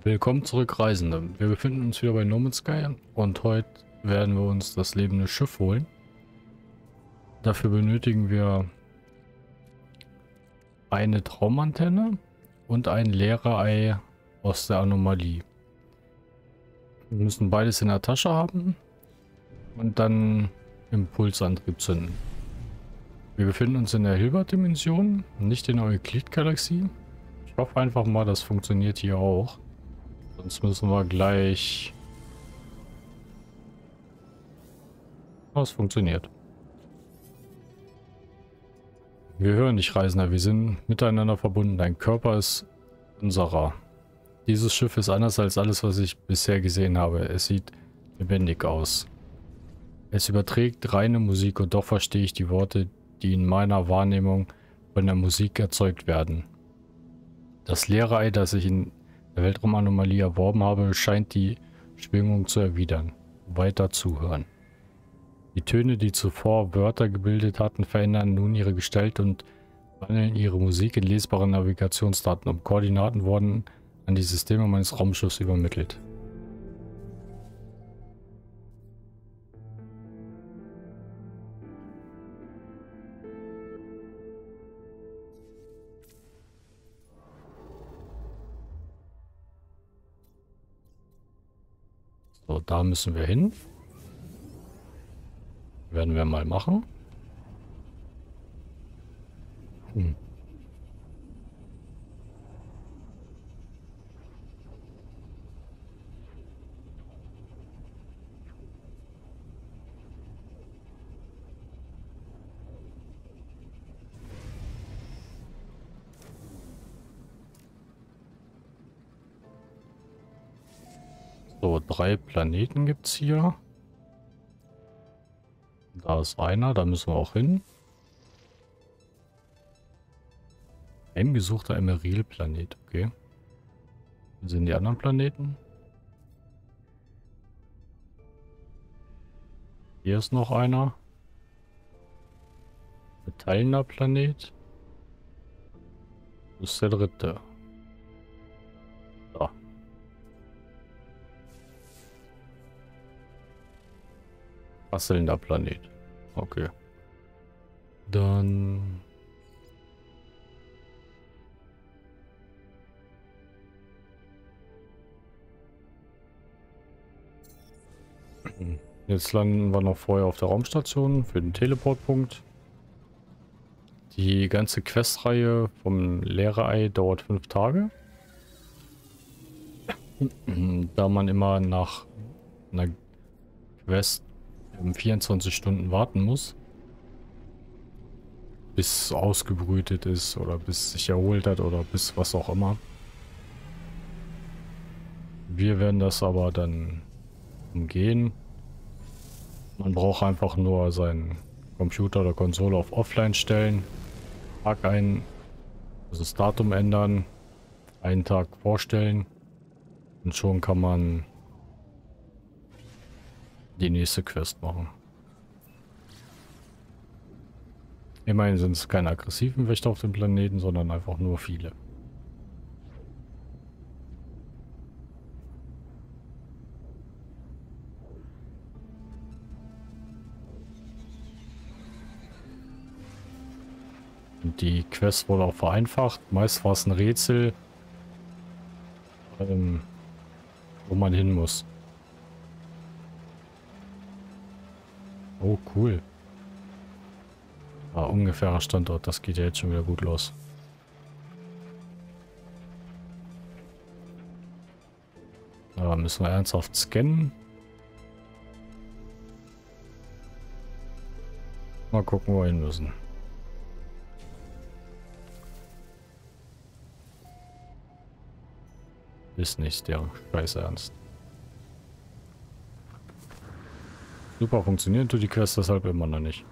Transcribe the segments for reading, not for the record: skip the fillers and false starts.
Willkommen zurück, Reisende. Wir befinden uns wieder bei No Man's Sky und heute werden wir uns das lebende Schiff holen. Dafür benötigen wir eine Traumantenne und ein Leere-Ei aus der Anomalie. Wir müssen beides in der Tasche haben und dann Impulsantrieb zünden. Wir befinden uns in der Hilbert-Dimension, nicht in der Euklid-Galaxie. Ich hoffe einfach mal, das funktioniert hier auch. Sonst müssen wir gleich... Oh, es funktioniert. Wir hören dich, Reisender. Wir sind miteinander verbunden. Dein Körper ist unserer. Dieses Schiff ist anders als alles, was ich bisher gesehen habe. Es sieht lebendig aus. Es überträgt reine Musik und doch verstehe ich die Worte, die in meiner Wahrnehmung von der Musik erzeugt werden. Das leere Ei, das ich in der Weltraumanomalie erworben habe, scheint die Schwingung zu erwidern. Weiter zuhören. Die Töne, die zuvor Wörter gebildet hatten, verändern nun ihre Gestalt und wandeln ihre Musik in lesbare Navigationsdaten um. Koordinaten wurden an die Systeme meines Raumschiffs übermittelt. So, da müssen wir hin. Werden wir mal machen. So, 3 Planeten gibt es hier. Da ist einer, da müssen wir auch hin. Heimgesuchter Emeril-Planet, okay. Wo sind die anderen Planeten? Hier ist noch einer. Metallener Planet. Das ist der dritte. Da. Rasselnder Planet. Okay. Dann... Jetzt landen wir noch vorher auf der Raumstation für den Teleportpunkt. Die ganze Questreihe vom Leere-Ei dauert 5 Tage. Da man immer nach einer Quest 24 Stunden warten muss. Bis ausgebrütet ist oder bis sich erholt hat oder bis was auch immer. Wir werden das aber dann umgehen. Man braucht einfach nur seinen Computer oder Konsole auf Offline stellen. Tag ein, also das Datum ändern, einen Tag vorstellen und schon kann man die nächste Quest machen. Immerhin sind es keine aggressiven Wächter auf dem Planeten, sondern einfach nur viele. Und die Quest wurde auch vereinfacht. Meist war es ein Rätsel, wo man hin muss. Oh, cool. Ah, ungefährer Standort. Das geht ja jetzt schon wieder gut los. Da müssen wir ernsthaft scannen. Mal gucken, wo wir hin müssen. Ist nicht der Scheiß Ernst. Super funktioniert tut die Quest deshalb immer noch nicht.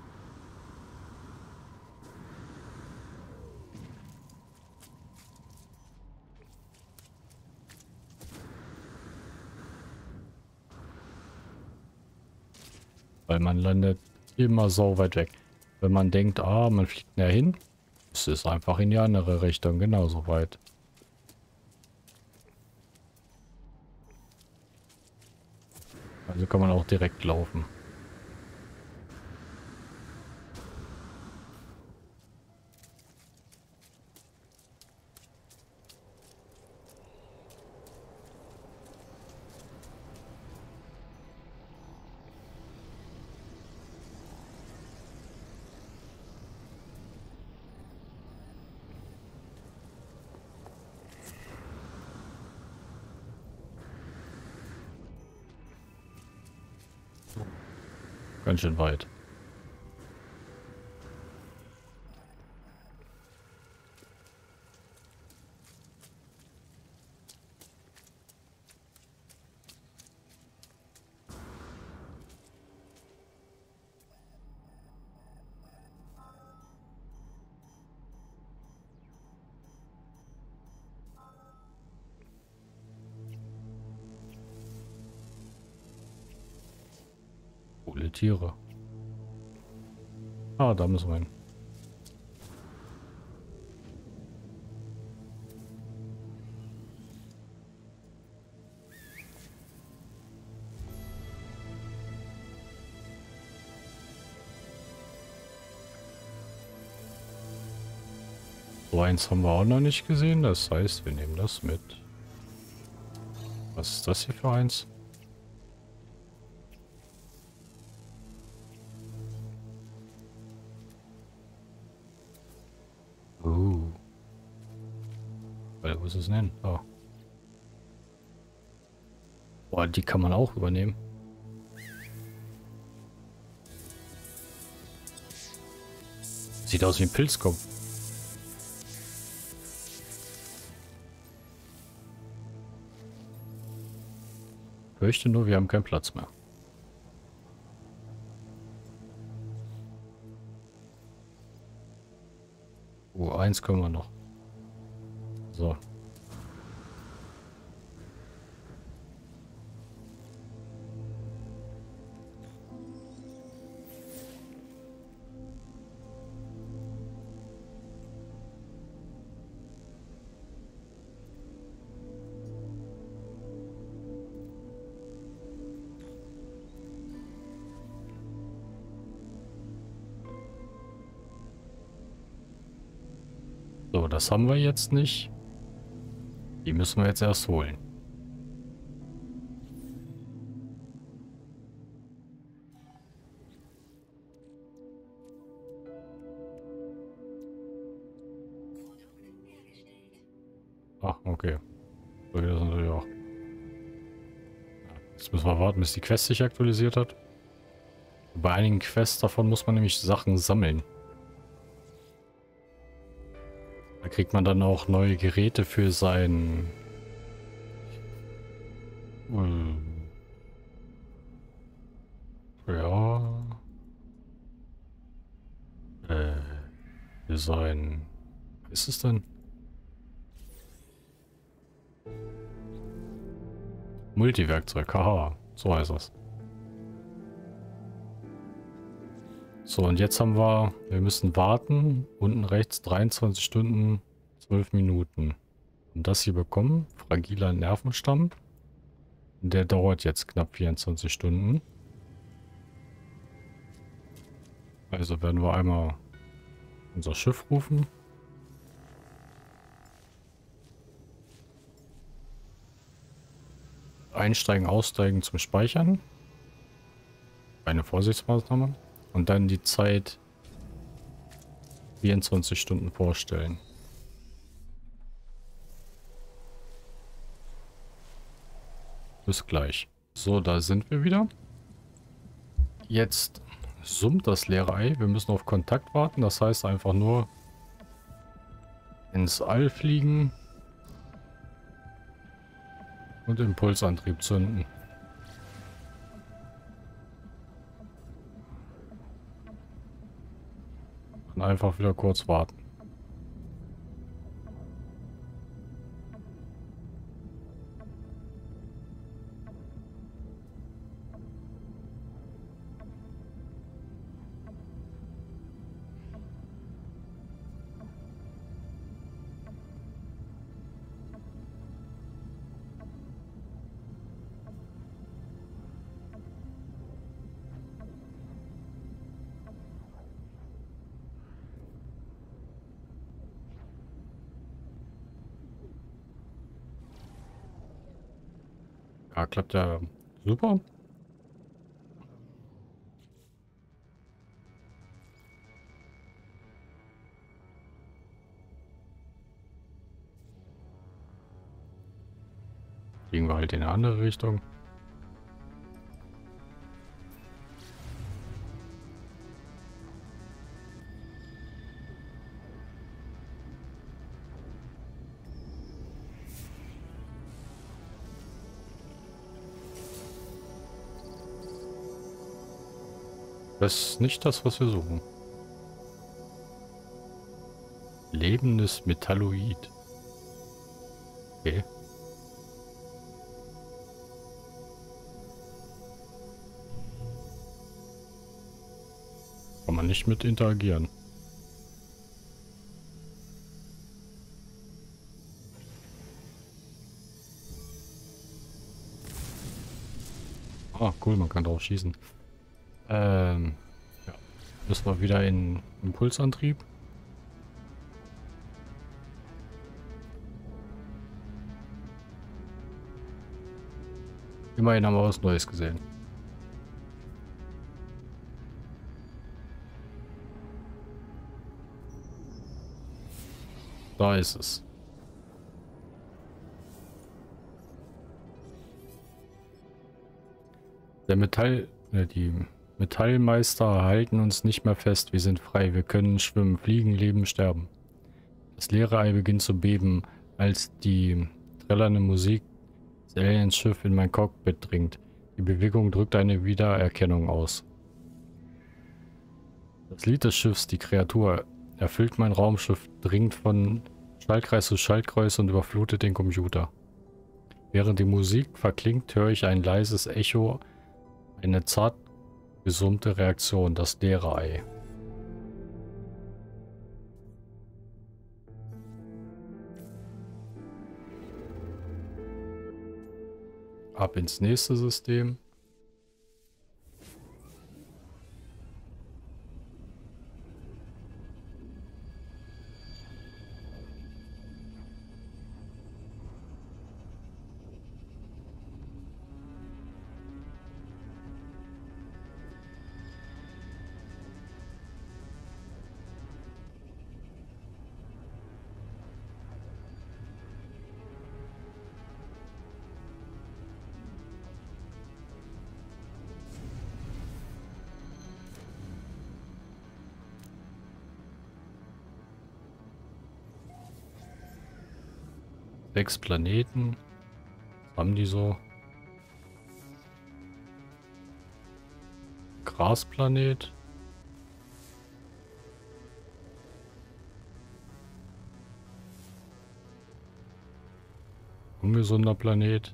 Weil man landet immer so weit weg. Wenn man denkt, ah, man fliegt näher hin, es ist einfach in die andere Richtung genauso weit. Also kann man auch direkt laufen. Ganz schön weit. Coole Tiere. Ah, da müssen wir hin. So eins haben wir auch noch nicht gesehen. Das heißt, wir nehmen das mit. Was ist das hier für eins? Wo ist es denn? Oh. Boah, die kann man auch übernehmen. Sieht aus wie ein Pilzkopf. Fürchte nur, wir haben keinen Platz mehr. Oh, eins können wir noch. So. So, das haben wir jetzt nicht. Die müssen wir jetzt erst holen. Ach, okay. So geht das natürlich auch. Jetzt müssen wir warten, bis die Quest sich aktualisiert hat. Bei einigen Quests davon muss man nämlich Sachen sammeln. Da kriegt man dann auch neue Geräte für sein... Ja... Für sein... Was ist es denn? Multiwerkzeug, haha. So heißt das. So, und jetzt haben wir müssen warten. Unten rechts 23 Stunden, 12 Minuten. Und das hier bekommen, fragiler Nervenstamm. Der dauert jetzt knapp 24 Stunden. Also werden wir einmal unser Schiff rufen. Einsteigen, aussteigen zum Speichern. Eine Vorsichtsmaßnahme. Und dann die Zeit 24 Stunden vorstellen. Bis gleich. So, da sind wir wieder. Jetzt summt das leere Ei. Wir müssen auf Kontakt warten. Das heißt einfach nur ins All fliegen und Impulsantrieb zünden. Und einfach wieder kurz warten. Ah, klappt ja super. Fliegen wir halt in eine andere Richtung. Das ist nicht das, was wir suchen. Lebendes Metalloid. Okay. Kann man nicht mit interagieren. Ah, cool, man kann drauf schießen. Ja. Müssen wir wieder in Impulsantrieb. Immerhin haben wir was Neues gesehen. Da ist es. Die Metallmeister halten uns nicht mehr fest. Wir sind frei. Wir können schwimmen, fliegen, leben, sterben. Das leere Ei beginnt zu beben, als die trällernde Musik des Alienschiff in mein Cockpit dringt. Die Bewegung drückt eine Wiedererkennung aus. Das Lied des Schiffs, die Kreatur, erfüllt mein Raumschiff, dringt von Schaltkreis zu Schaltkreis und überflutet den Computer. Während die Musik verklingt, höre ich ein leises Echo, eine zart gesummte Reaktion, das leere Ei. Ab ins nächste System. Sechs Planeten. Was haben die so? Grasplanet. Ungesunder Planet.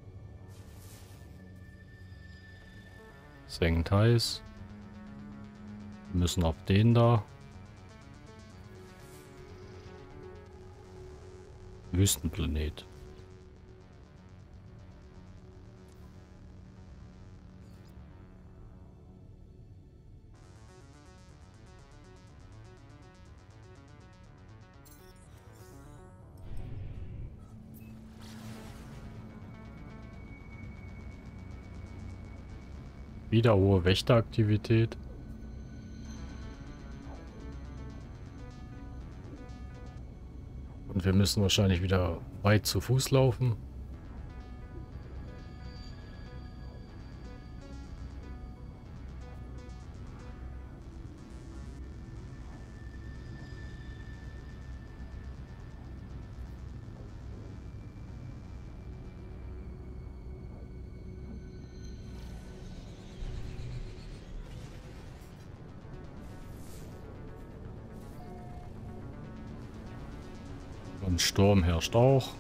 Es hängt heiß. Wir müssen auf den da. Wüstenplanet. Wieder hohe Wächteraktivität. Und wir müssen wahrscheinlich wieder weit zu Fuß laufen. Und Sturm herrscht auch.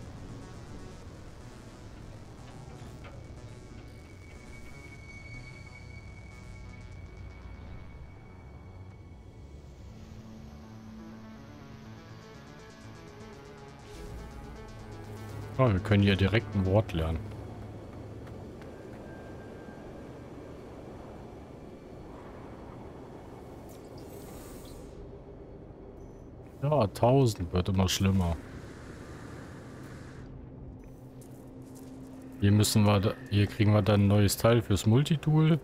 Ah, wir können hier direkt ein Wort lernen. Ja, 1000 wird immer schlimmer. Hier müssen wir, hier kriegen wir dann ein neues Teil fürs Multitool.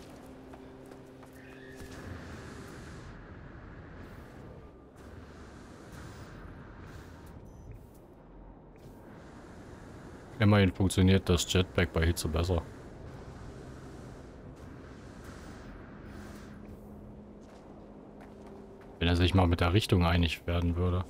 Immerhin funktioniert das Jetpack bei Hitze besser. Wenn er sich mal mit der Richtung einig werden würde.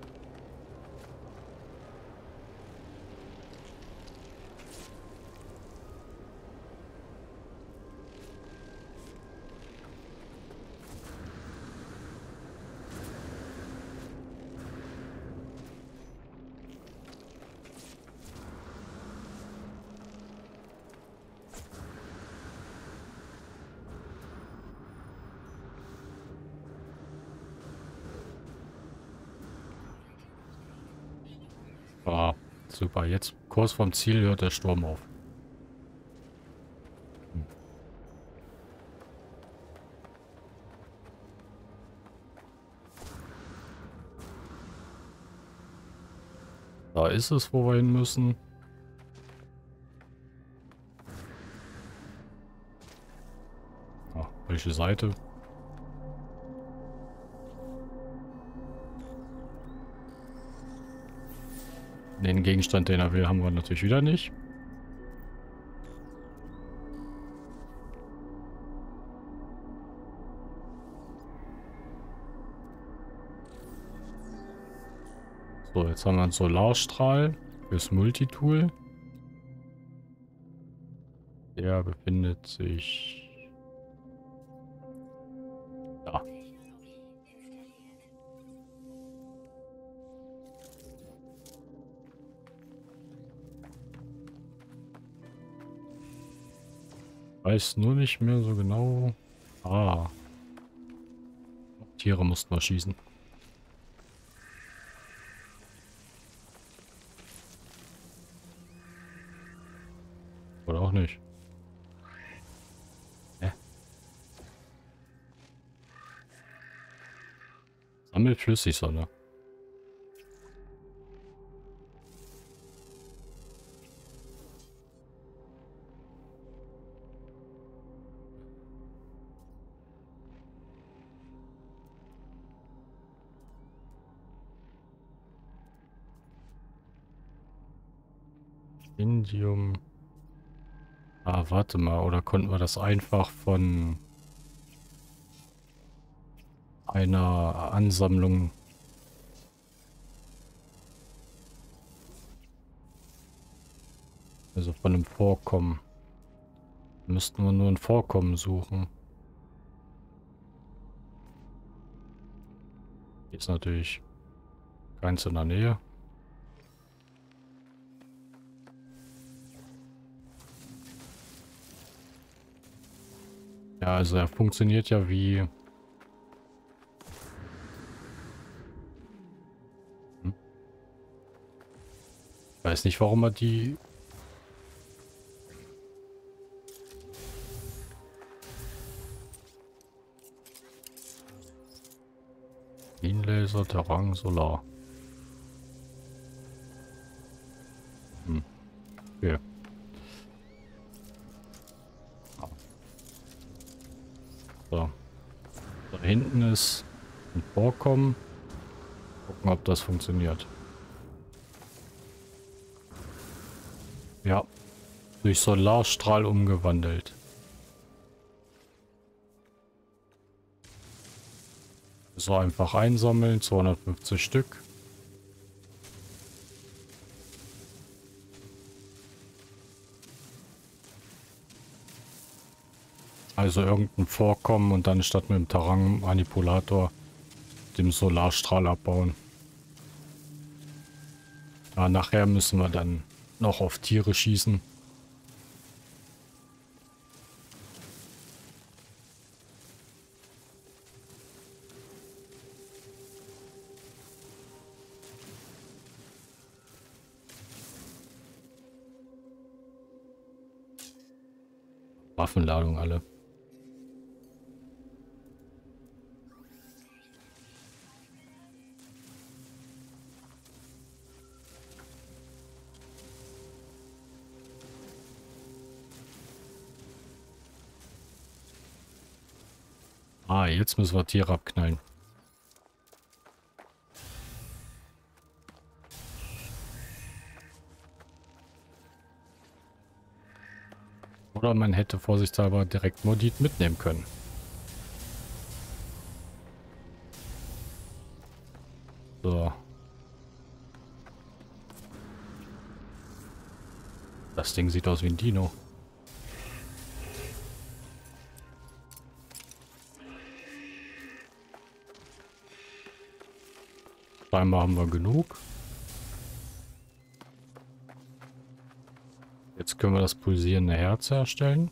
Ah, super. Jetzt kurz vorm Ziel hört der Sturm auf. Da ist es, wo wir hin müssen. Ah, welche Seite? Den Gegenstand, den er will, haben wir natürlich wieder nicht. So, jetzt haben wir einen Solarstrahl fürs Multitool. Der befindet sich da. Weiß nur nicht mehr so genau. Ah. Tiere mussten wir schießen. Oder auch nicht. Hä? Sammelt Flüssigsonne. Indium. Ah, warte mal. Oder konnten wir das einfach von einer Ansammlung... Also von einem Vorkommen. Müssten wir nur ein Vorkommen suchen. Hier ist natürlich keins in der Nähe. Ja, also er funktioniert ja wie... Hm? Weiß nicht, warum er die... Laser, Terrain, Solar. Hm. Okay. So. Da hinten ist ein Vorkommen. Gucken, ob das funktioniert. Ja. Durch Solarstrahl umgewandelt. So einfach einsammeln. 250 Stück. Also irgendein Vorkommen und dann statt mit dem Terrain-Manipulator dem Solarstrahl abbauen. Ja, nachher müssen wir dann noch auf Tiere schießen. Waffenladung alle. Ah, jetzt müssen wir Tiere abknallen. Oder man hätte vorsichtshalber direkt Modit mitnehmen können. So. Das Ding sieht aus wie ein Dino. Scheinbar haben wir genug. Jetzt können wir das pulsierende Herz herstellen.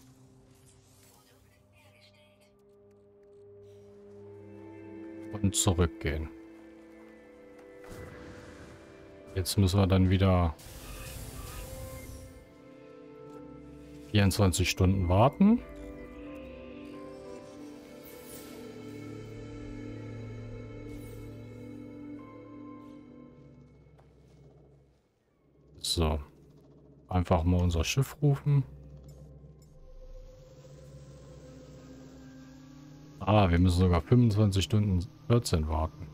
Und zurückgehen. Jetzt müssen wir dann wieder 24 Stunden warten. So. Einfach mal unser Schiff rufen. Ah, wir müssen sogar 25 Stunden 14 warten.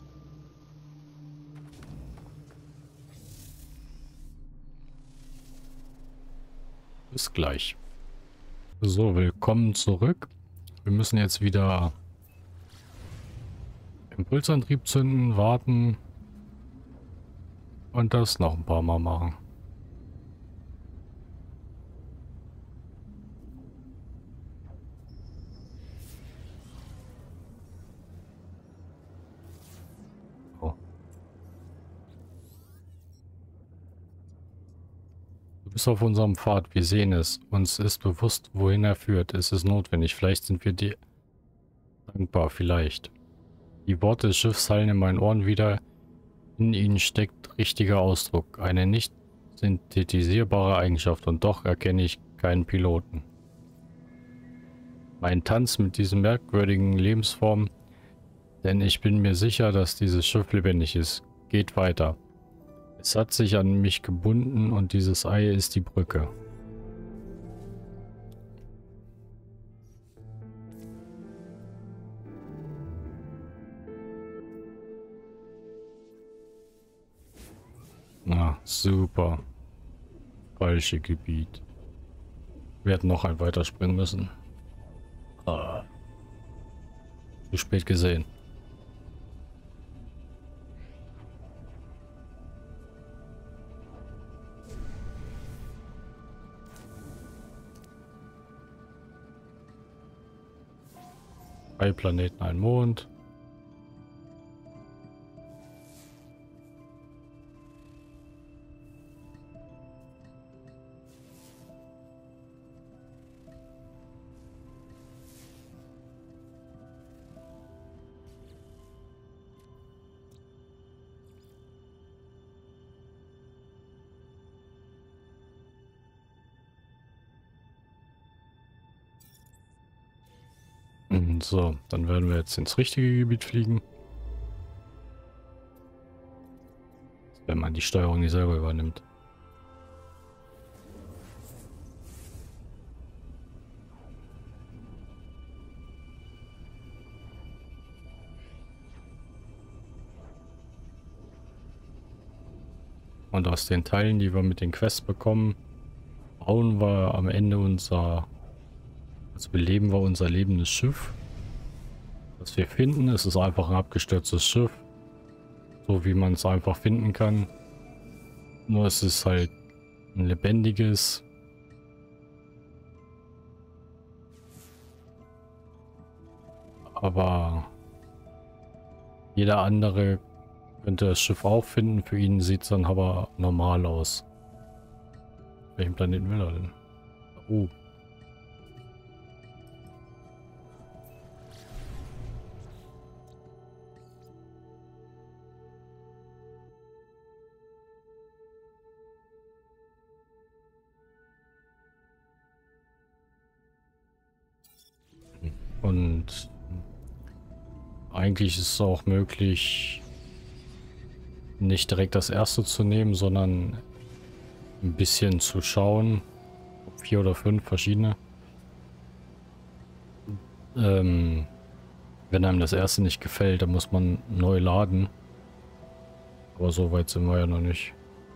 Bis gleich. So, willkommen zurück. Wir müssen jetzt wieder Impulsantrieb zünden, warten und das noch ein paar Mal machen. Oh. Du bist auf unserem Pfad, wir sehen es. Uns ist bewusst, wohin er führt. Es ist notwendig. Vielleicht sind wir dir dankbar, vielleicht. Die Worte des Schiffs hallen in meinen Ohren wieder. In ihnen steckt richtiger Ausdruck, eine nicht synthetisierbare Eigenschaft, und doch erkenne ich keinen Piloten. Mein Tanz mit diesen merkwürdigen Lebensformen, denn ich bin mir sicher, dass dieses Schiff lebendig ist, geht weiter. Es hat sich an mich gebunden und dieses Ei ist die Brücke. Na, super. Falsche Gebiet. Wir hätten noch ein weiterspringen müssen. Ah. Zu spät gesehen. Drei Planeten, ein Mond. So, dann werden wir jetzt ins richtige Gebiet fliegen. Wenn man die Steuerung nicht selber übernimmt. Und aus den Teilen, die wir mit den Quests bekommen, bauen wir am Ende beleben wir unser lebendes Schiff. Was wir finden, ist es einfach ein abgestürztes Schiff. So wie man es einfach finden kann. Nur es ist halt ein lebendiges. Aber jeder andere könnte das Schiff auch finden. Für ihn sieht es dann aber normal aus. Welchen Planeten will er denn? Oh. Und eigentlich ist es auch möglich, nicht direkt das erste zu nehmen, sondern ein bisschen zu schauen, ob 4 oder 5 verschiedene. Wenn einem das erste nicht gefällt, dann muss man neu laden. Aber so weit sind wir ja noch nicht.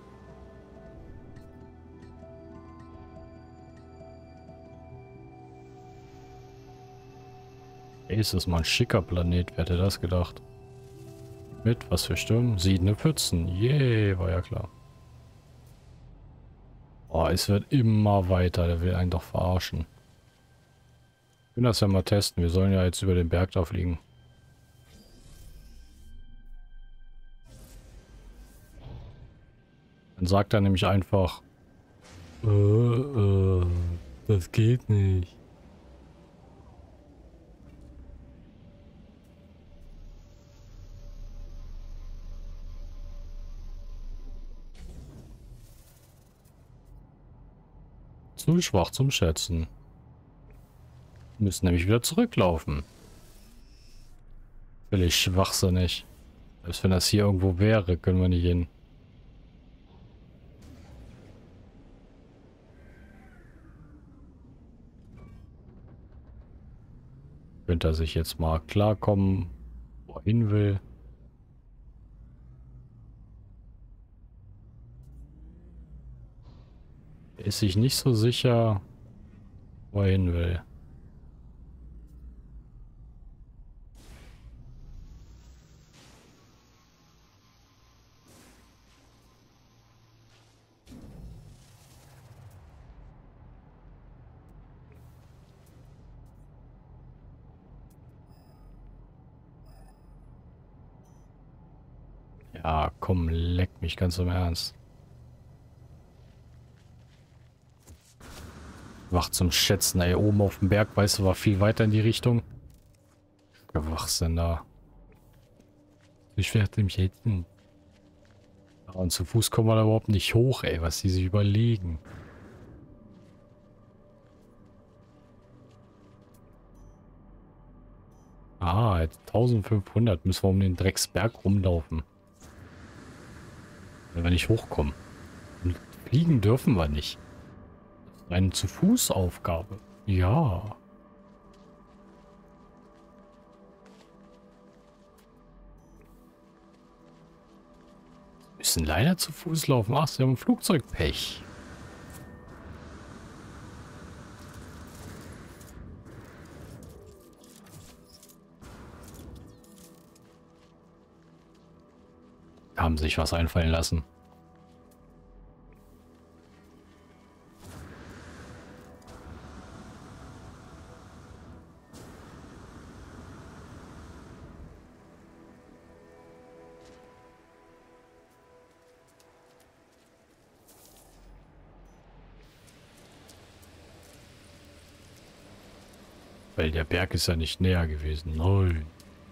Ey, ist das mal ein schicker Planet, wer hätte das gedacht? Mit was für Stürmen? Siedende Pfützen. Yay, war ja klar. Oh, es wird immer weiter, der will einen doch verarschen. Ich will das ja mal testen, wir sollen ja jetzt über den Berg da fliegen. Dann sagt er nämlich einfach, das geht nicht. Zu schwach zum Schätzen. Wir müssen nämlich wieder zurücklaufen. Völlig schwachsinnig. Selbst wenn das hier irgendwo wäre, können wir nicht hin. Könnte er sich jetzt mal klarkommen, wo er hin will. Er ist sich nicht so sicher, wo er hin will. Ja, komm, leck mich ganz im Ernst. Wach zum Schätzen, ey. Oben auf dem Berg, weißt du, war viel weiter in die Richtung. Schwachsinn da. Ich werde mich hätten. Und zu Fuß kommen wir da überhaupt nicht hoch, ey, was die sich überlegen. Ah, jetzt 1500 müssen wir um den Drecksberg rumlaufen. Wenn wir nicht hochkommen. Und fliegen dürfen wir nicht. Das ist eine Zu-Fuß-Aufgabe. Ja. Wir müssen leider zu Fuß laufen. Ach, sie haben ein Flugzeugpech. Haben sich was einfallen lassen. Weil der Berg ist ja nicht näher gewesen. Nein.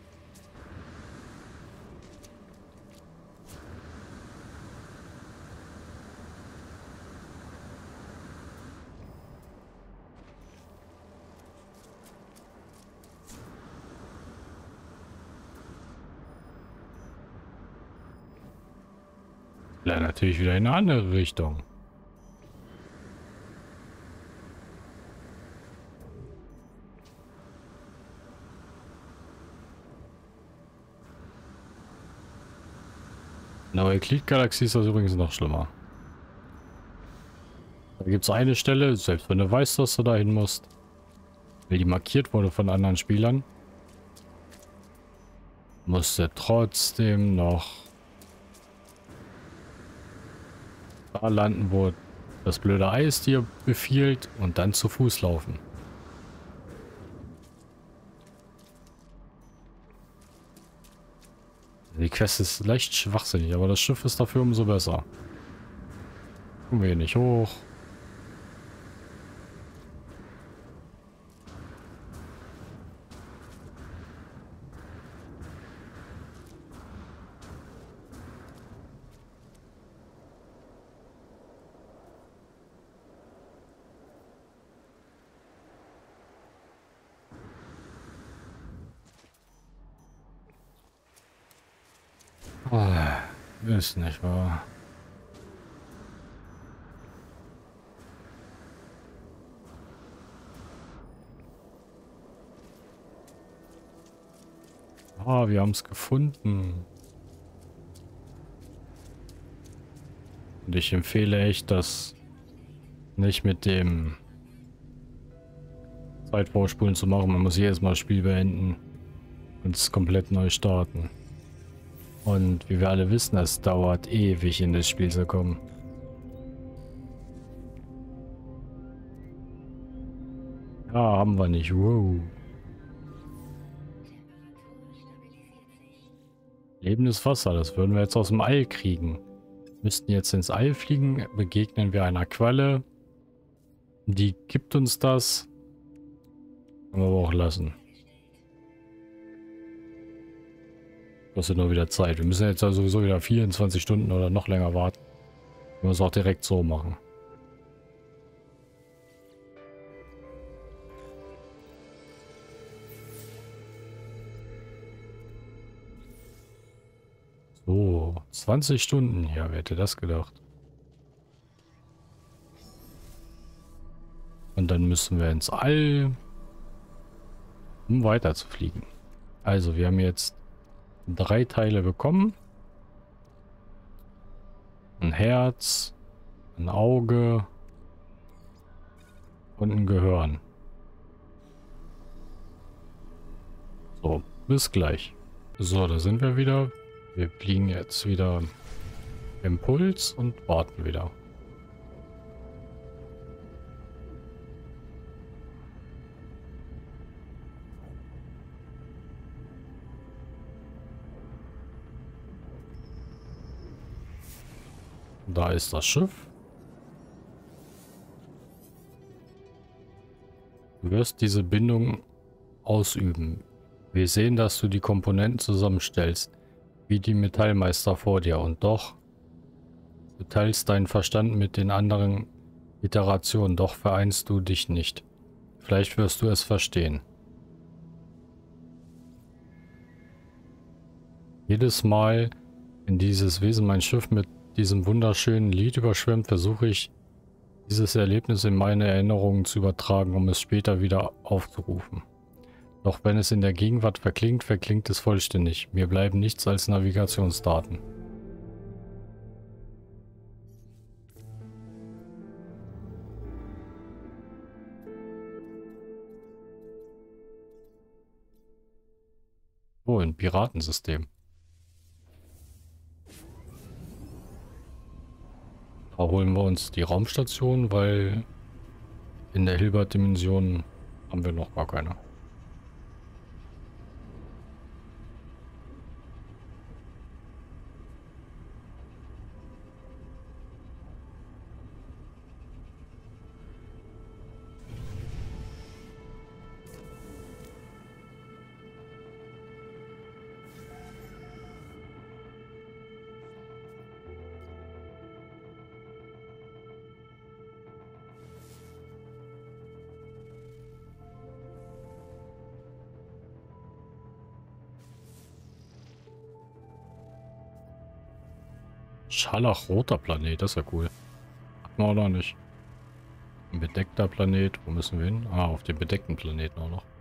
Ja, natürlich wieder in eine andere Richtung. In der Euklid-Galaxie ist das übrigens noch schlimmer. Da gibt es eine Stelle, selbst wenn du weißt, dass du dahin musst, weil die markiert wurde von anderen Spielern, musst du trotzdem noch da landen, wo das blöde Eis dir befiehlt und dann zu Fuß laufen. Die Quest ist leicht schwachsinnig, aber das Schiff ist dafür umso besser. Kommen wir hier nicht hoch. Ah, ist nicht wahr. Ah, wir haben es gefunden. Und ich empfehle echt, das nicht mit dem Zeitvorspulen zu machen. Man muss jedes Mal das Spiel beenden und es komplett neu starten. Und wie wir alle wissen, es dauert ewig, in das Spiel zu kommen. Ja, haben wir nicht. Wow. Lebendes Wasser, das würden wir jetzt aus dem All kriegen. Müssten jetzt ins All fliegen, begegnen wir einer Qualle. Die gibt uns das. Können wir aber auch lassen. Kostet nur wieder Zeit. Wir müssen jetzt also sowieso wieder 24 Stunden oder noch länger warten. Können wir es auch direkt so machen. So, 20 Stunden. Ja, wer hätte das gedacht? Und dann müssen wir ins All, um weiter zu fliegen. Also, wir haben jetzt 3 Teile bekommen. Ein Herz, ein Auge und ein Gehirn. So, bis gleich. So, da sind wir wieder. Wir fliegen jetzt wieder im Puls und warten wieder. Da ist das Schiff. Du wirst diese Bindung ausüben. Wir sehen, dass du die Komponenten zusammenstellst, wie die Metallmeister vor dir. Und doch, du teilst deinen Verstand mit den anderen Iterationen, doch vereinst du dich nicht. Vielleicht wirst du es verstehen. Jedes Mal, wenn dieses Wesen mein Schiff mit diesem wunderschönen Lied überschwemmt, versuche ich, dieses Erlebnis in meine Erinnerungen zu übertragen, um es später wieder aufzurufen. Doch wenn es in der Gegenwart verklingt, verklingt es vollständig. Mir bleiben nichts als Navigationsdaten. Oh, ein Piratensystem. Da holen wir uns die Raumstation, weil in der Hilbert-Dimension haben wir noch gar keine. Scharlachroter Planet, das ist ja cool. Hatten wir auch noch nicht. Ein bedeckter Planet, wo müssen wir hin? Ah, auf dem bedeckten Planeten auch noch.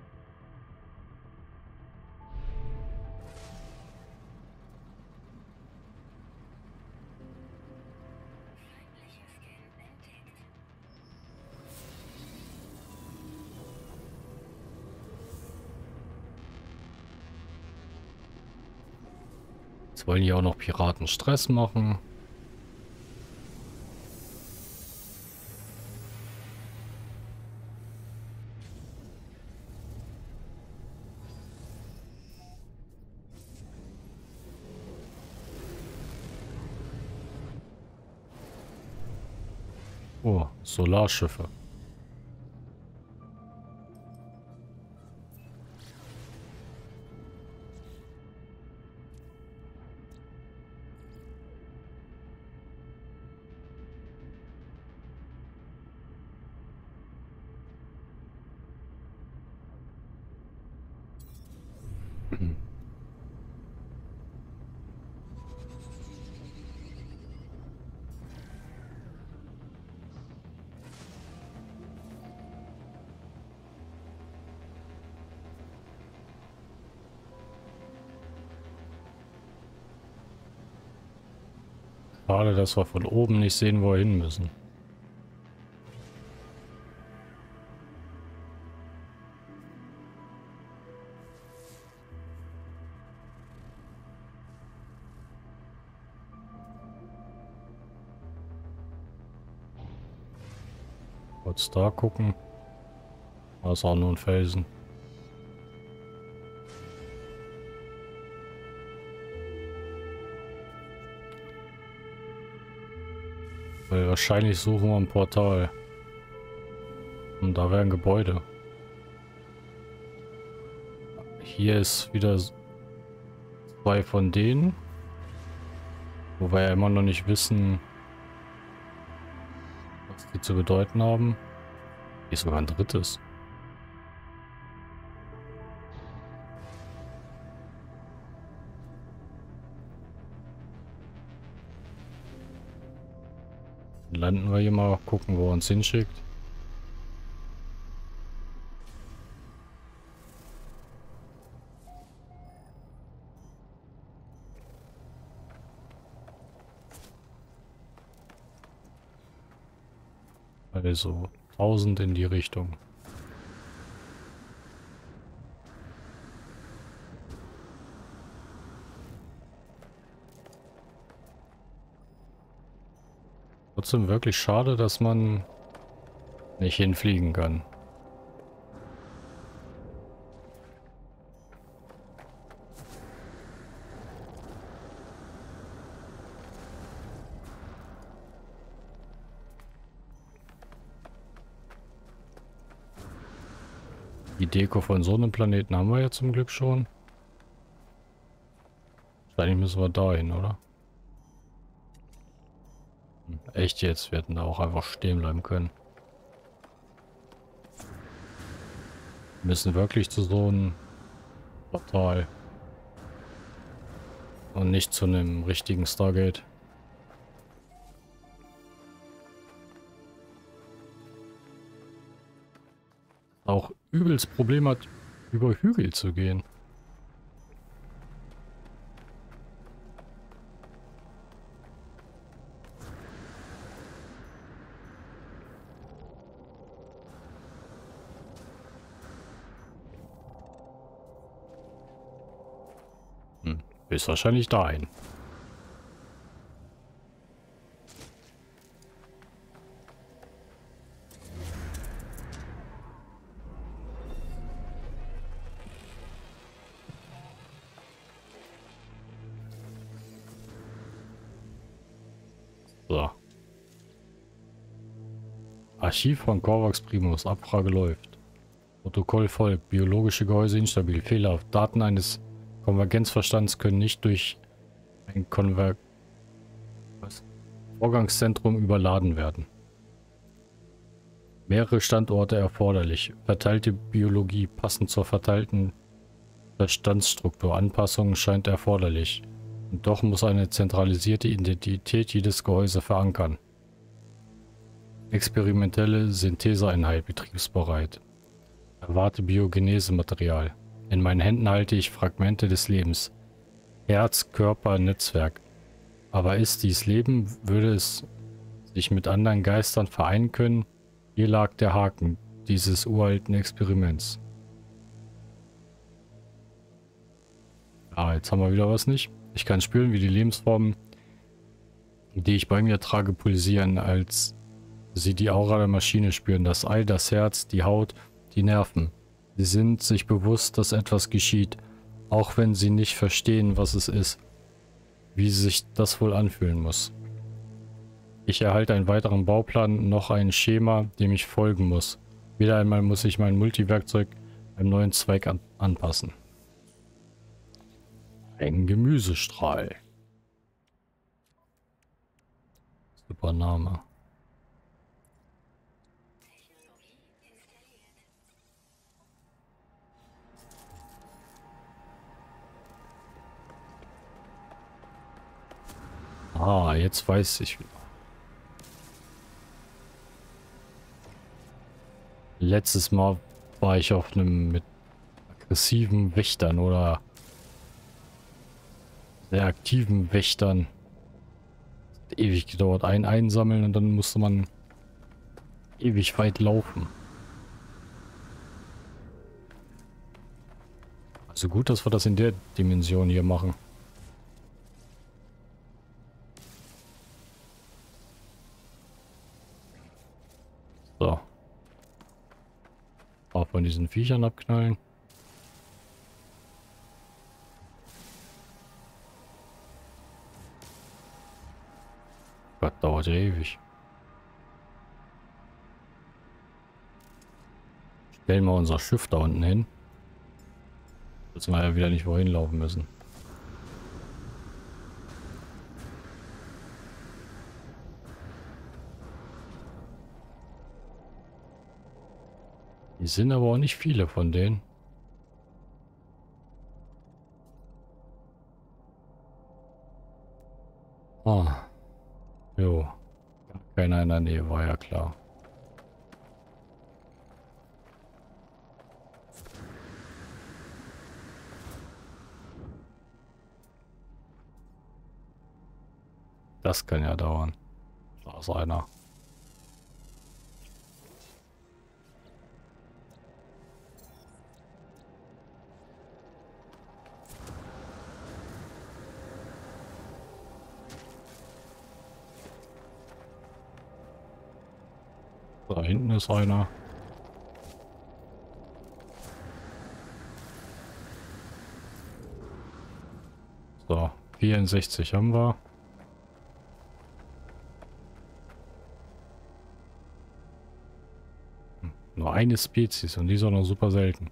Jetzt wollen hier auch noch Piraten Stress machen. Oh, Solarschiffe. Schade, dass wir von oben nicht sehen, wo wir hin müssen. Kurz da gucken. Da ist auch nur ein Felsen. Weil wahrscheinlich suchen wir ein Portal. Und da wären Gebäude. Hier ist wieder 2 von denen. Wo wir ja immer noch nicht wissen, was die zu bedeuten haben. Hier ist sogar ein drittes. Landen wir hier mal, gucken, wo er uns hinschickt. Also 1000 in die Richtung. Trotzdem wirklich schade, dass man nicht hinfliegen kann. Die Deko von so einem Planeten haben wir ja zum Glück schon. Wahrscheinlich müssen wir dahin, oder? Echt jetzt, wir hätten da auch einfach stehen bleiben können. Wir müssen wirklich zu so einem Portal. Und nicht zu einem richtigen Stargate. Auch übelst Problem hat, über Hügel zu gehen. Ist wahrscheinlich dahin. So. Archiv von Corvax Primus. Abfrage läuft. Protokoll folgt. Biologische Gehäuse instabil. Fehlerhaft. Daten eines Konvergenzverstands können nicht durch ein Vorgangszentrum überladen werden. Mehrere Standorte erforderlich. Verteilte Biologie passend zur verteilten Verstandsstruktur. Anpassungen scheint erforderlich. Und doch muss eine zentralisierte Identität jedes Gehäuse verankern. Experimentelle Syntheseeinheit betriebsbereit. Erwarte Biogenese-Material. In meinen Händen halte ich Fragmente des Lebens. Herz, Körper, Netzwerk. Aber ist dies Leben? Würde es sich mit anderen Geistern vereinen können? Hier lag der Haken dieses uralten Experiments. Ah, jetzt haben wir wieder was nicht. Ich kann spüren, wie die Lebensformen, die ich bei mir trage, pulsieren, als sie die Aura der Maschine spüren. Das Ei, das Herz, die Haut, die Nerven. Sie sind sich bewusst, dass etwas geschieht, auch wenn sie nicht verstehen, was es ist, wie sich das wohl anfühlen muss. Ich erhalte einen weiteren Bauplan, noch ein Schema, dem ich folgen muss. Wieder einmal muss ich mein Multiwerkzeug einem neuen Zweig anpassen. Ein Gemüsestrahl. Super Name. Ah, jetzt weiß ich wieder. Letztes Mal war ich auf einem mit aggressiven Wächtern oder sehr aktiven Wächtern Ewig gedauert. Einsammeln und dann musste man ewig weit laufen. Also gut, dass wir das in der Dimension hier machen. So. Auch von diesen Viechern abknallen. Gott, dauert ja ewig. Stellen wir unser Schiff da unten hin. Dass wir ja wieder nicht wohin laufen müssen. Die sind aber auch nicht viele von denen. Ah. Jo. Keiner in der Nähe, war ja klar. Das kann ja dauern. Da ist einer. Da hinten ist einer. So, 64 haben wir. Nur eine Spezies und die ist auch noch super selten.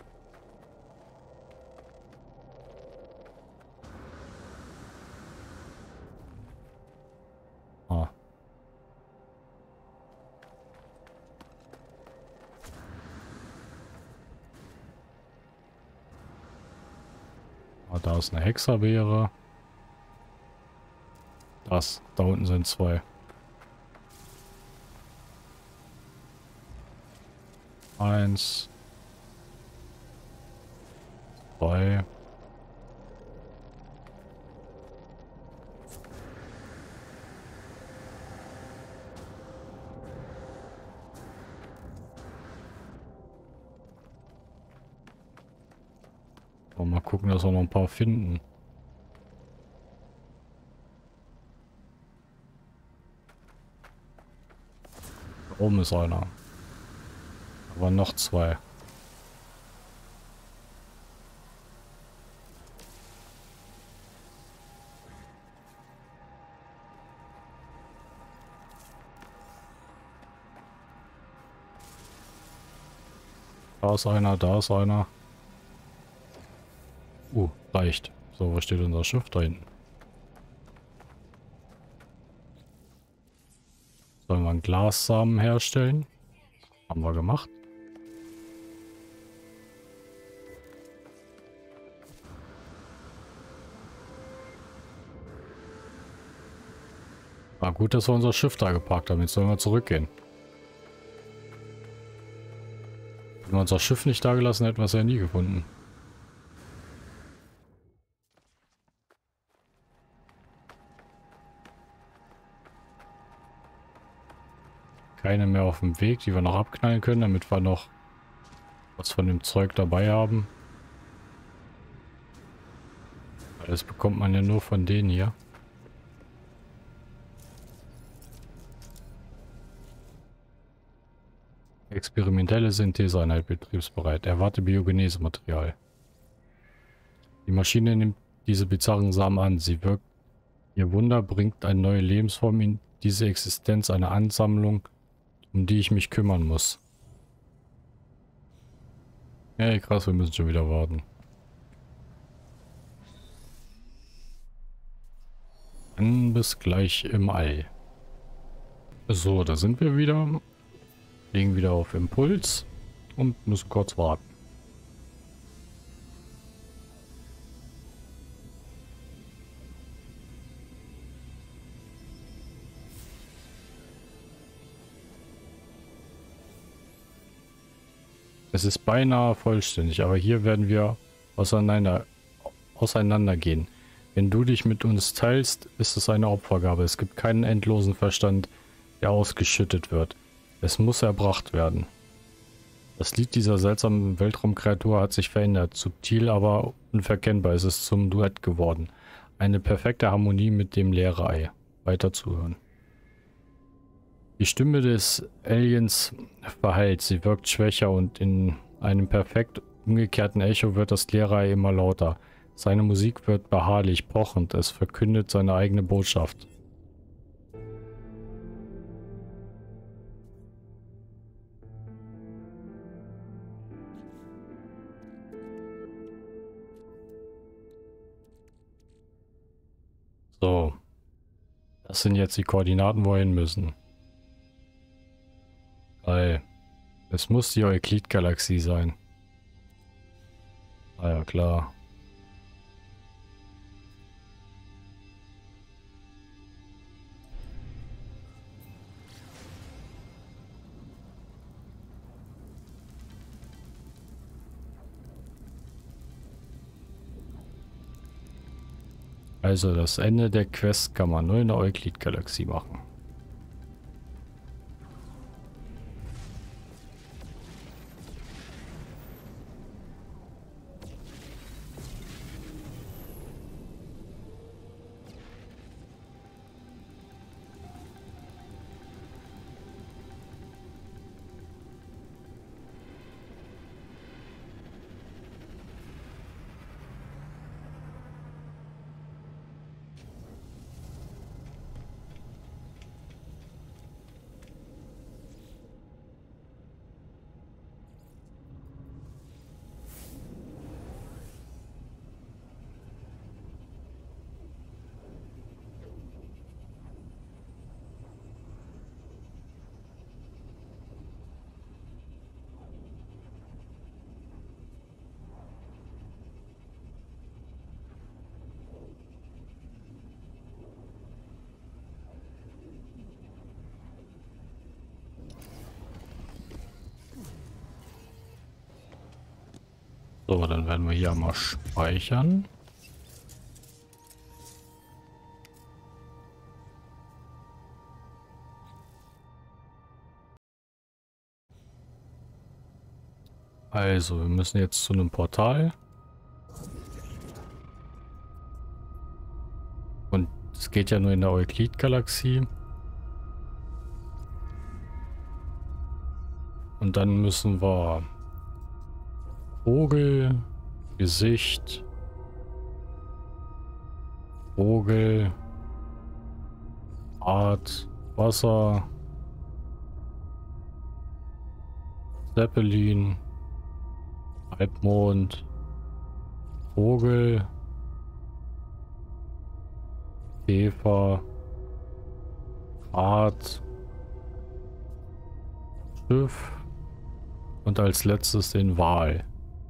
Ah. Ah, da ist eine Hexerbeere. Da unten sind zwei. Eins. Zwei. Und mal gucken, dass wir noch ein paar finden. Da oben ist einer. Aber noch zwei. Da ist einer, da ist einer. Reicht. So, wo steht unser Schiff da hinten? Sollen wir einen Glassamen herstellen? Haben wir gemacht. War gut, dass wir unser Schiff da geparkt haben. Jetzt sollen wir zurückgehen. Wenn wir unser Schiff nicht da gelassen hätten, wir es ja nie gefunden. Keine mehr auf dem Weg, die wir noch abknallen können, damit wir noch was von dem Zeug dabei haben. Weil das bekommt man ja nur von denen hier. Experimentelle Syntheseeinheit betriebsbereit. Erwarte Biogenese-Material. Die Maschine nimmt diese bizarren Samen an. Sie wirkt. Ihr Wunder bringt eine neue Lebensform in diese Existenz, eine Ansammlung, um die ich mich kümmern muss. Ja, krass, wir müssen schon wieder warten. Dann bis gleich im All. So, da sind wir wieder. Legen wieder auf Impuls und müssen kurz warten. Es ist beinahe vollständig, aber hier werden wir auseinandergehen. Wenn du dich mit uns teilst, ist es eine Opfergabe. Es gibt keinen endlosen Verstand, der ausgeschüttet wird. Es muss erbracht werden. Das Lied dieser seltsamen Weltraumkreatur hat sich verändert. Subtil, aber unverkennbar ist es zum Duett geworden. Eine perfekte Harmonie mit dem Lehrei. Weiter zuhören. Die Stimme des Aliens verhallt. Sie wirkt schwächer und in einem perfekt umgekehrten Echo wird das Lehrei immer lauter. Seine Musik wird beharrlich, pochend. Es verkündet seine eigene Botschaft. So. Das sind jetzt die Koordinaten, wo wir hin müssen. Weil es muss die Euklid-Galaxie sein. Ah ja, klar. Also das Ende der Quest kann man nur in der Euklid-Galaxie machen. So, dann werden wir hier mal speichern. Also, wir müssen jetzt zu einem Portal. Und es geht ja nur in der Euklid-Galaxie. Und dann müssen wir Vogel, Gesicht, Vogel, Art, Wasser, Zeppelin, Halbmond, Vogel, Käfer, Art, Schiff und als letztes den Wal.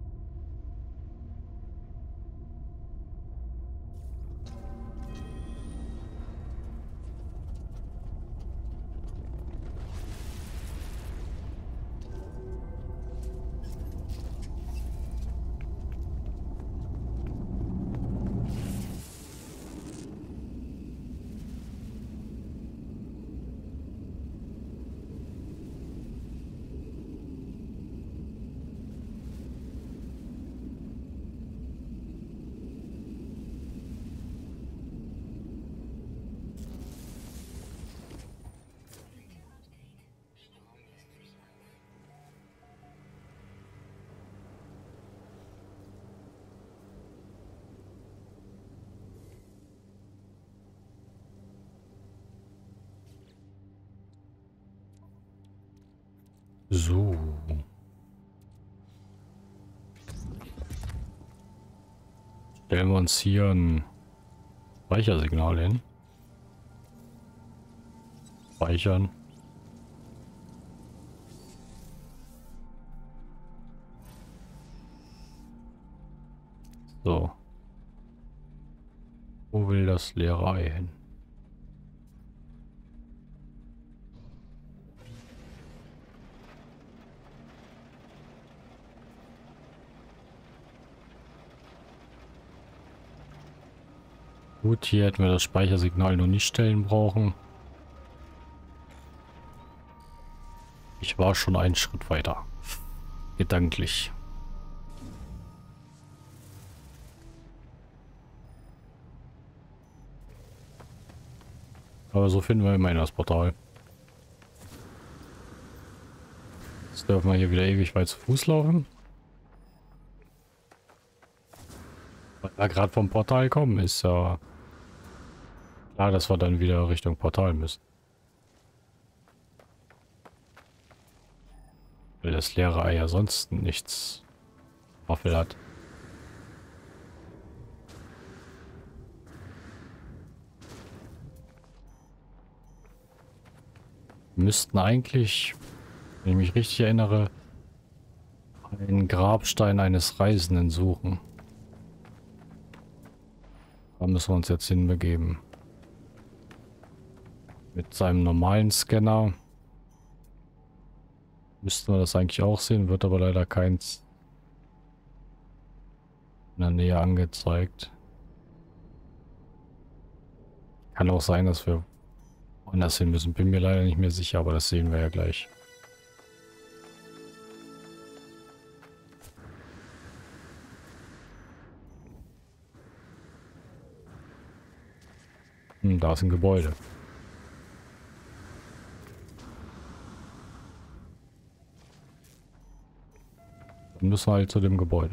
So. Stellen wir uns hier ein Speichersignal hin. Speichern. So. Wo will das leere Ei hin? Gut, hier hätten wir das Speichersignal noch nicht stellen brauchen. Ich war schon einen Schritt weiter. Gedanklich. Aber so finden wir immerhin das Portal. Jetzt dürfen wir hier wieder ewig weit zu Fuß laufen. Weil wir gerade vom Portal kommen, ist ja klar, dass wir dann wieder Richtung Portal müssen. Weil das leere Ei ja sonst nichts Waffel hat. Wir müssten eigentlich, wenn ich mich richtig erinnere, einen Grabstein eines Reisenden suchen. Da müssen wir uns jetzt hinbegeben. Mit seinem normalen Scanner müssten wir das eigentlich auch sehen, wird aber leider keins in der Nähe angezeigt. Kann auch sein, dass wir woanders hin müssen. Bin mir leider nicht mehr sicher, aber das sehen wir ja gleich. Da ist ein Gebäude. Dann müssen wir halt zu dem Gebäude.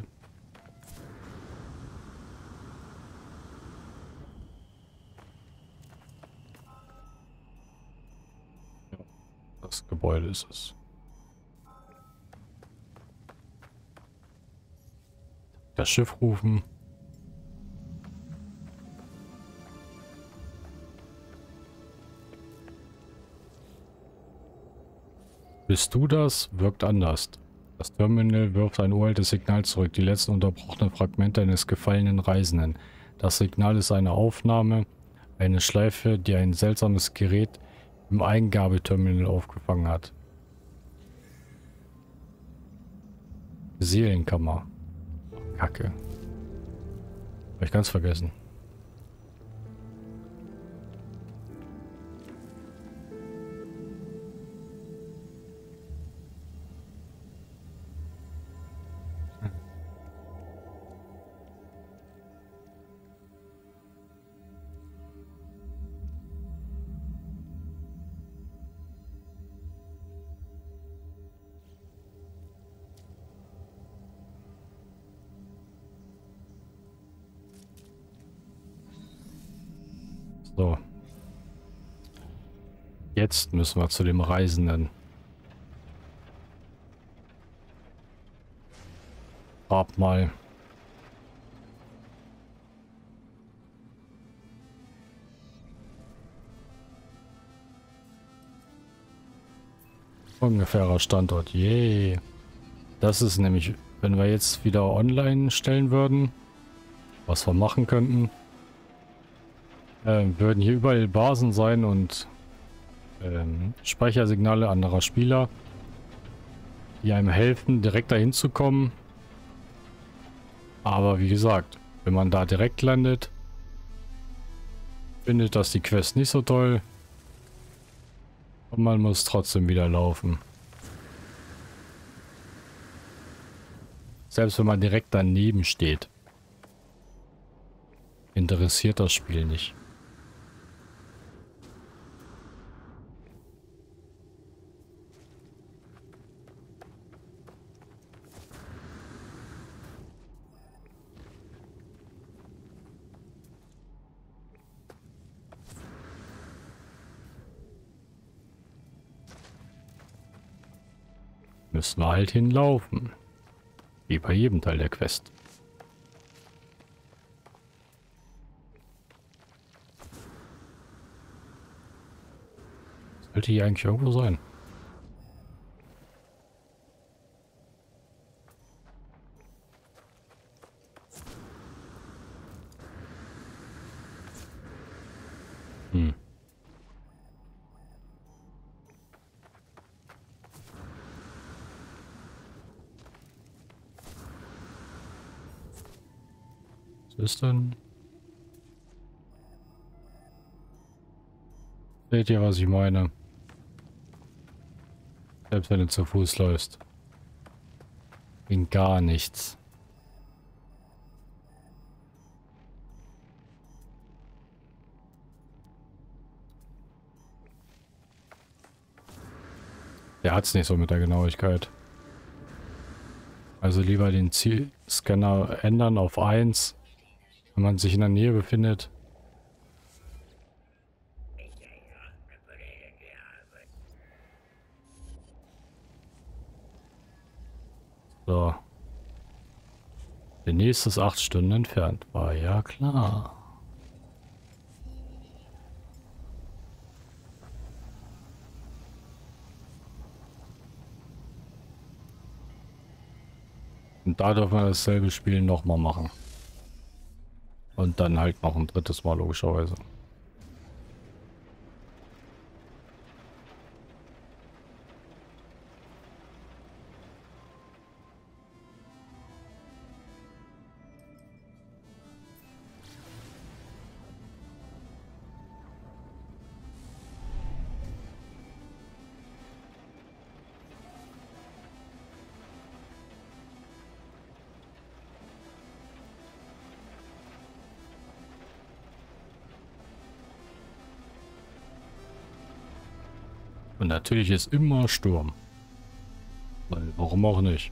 Ja, das Gebäude ist es. Das Schiff rufen. Bist du das? Wirkt anders. Das Terminal wirft ein uraltes Signal zurück, die letzten unterbrochenen Fragmente eines gefallenen Reisenden. Das Signal ist eine Aufnahme, eine Schleife, die ein seltsames Gerät im Eingabeterminal aufgefangen hat. Seelenkammer. Kacke. Hab ich ganz vergessen. So. Jetzt müssen wir zu dem Reisenden. Grabmal. Ungefährer Standort. Yay. Das ist nämlich, wenn wir jetzt wieder online stellen würden, was wir machen könnten, würden hier überall Basen sein und Speichersignale anderer Spieler, die einem helfen, direkt dahin zu kommen. Aber wie gesagt, wenn man da direkt landet, findet das die Quest nicht so toll. Und man muss trotzdem wieder laufen. Selbst wenn man direkt daneben steht, interessiert das Spiel nicht. Müssen wir halt hinlaufen. Wie bei jedem Teil der Quest. Sollte hier eigentlich irgendwo sein. Hm. Was ist denn? Seht ihr, was ich meine? Selbst wenn du zu Fuß läufst. In gar nichts. Der hat es nicht so mit der Genauigkeit. Also lieber den Zielscanner ändern auf 1, wenn man sich in der Nähe befindet. So. Der nächste ist 8 Stunden entfernt. War ja klar. Und da darf man dasselbe Spiel nochmal machen. Und dann halt noch ein drittes Mal logischerweise. Und natürlich ist immer Sturm. Weil, warum auch nicht?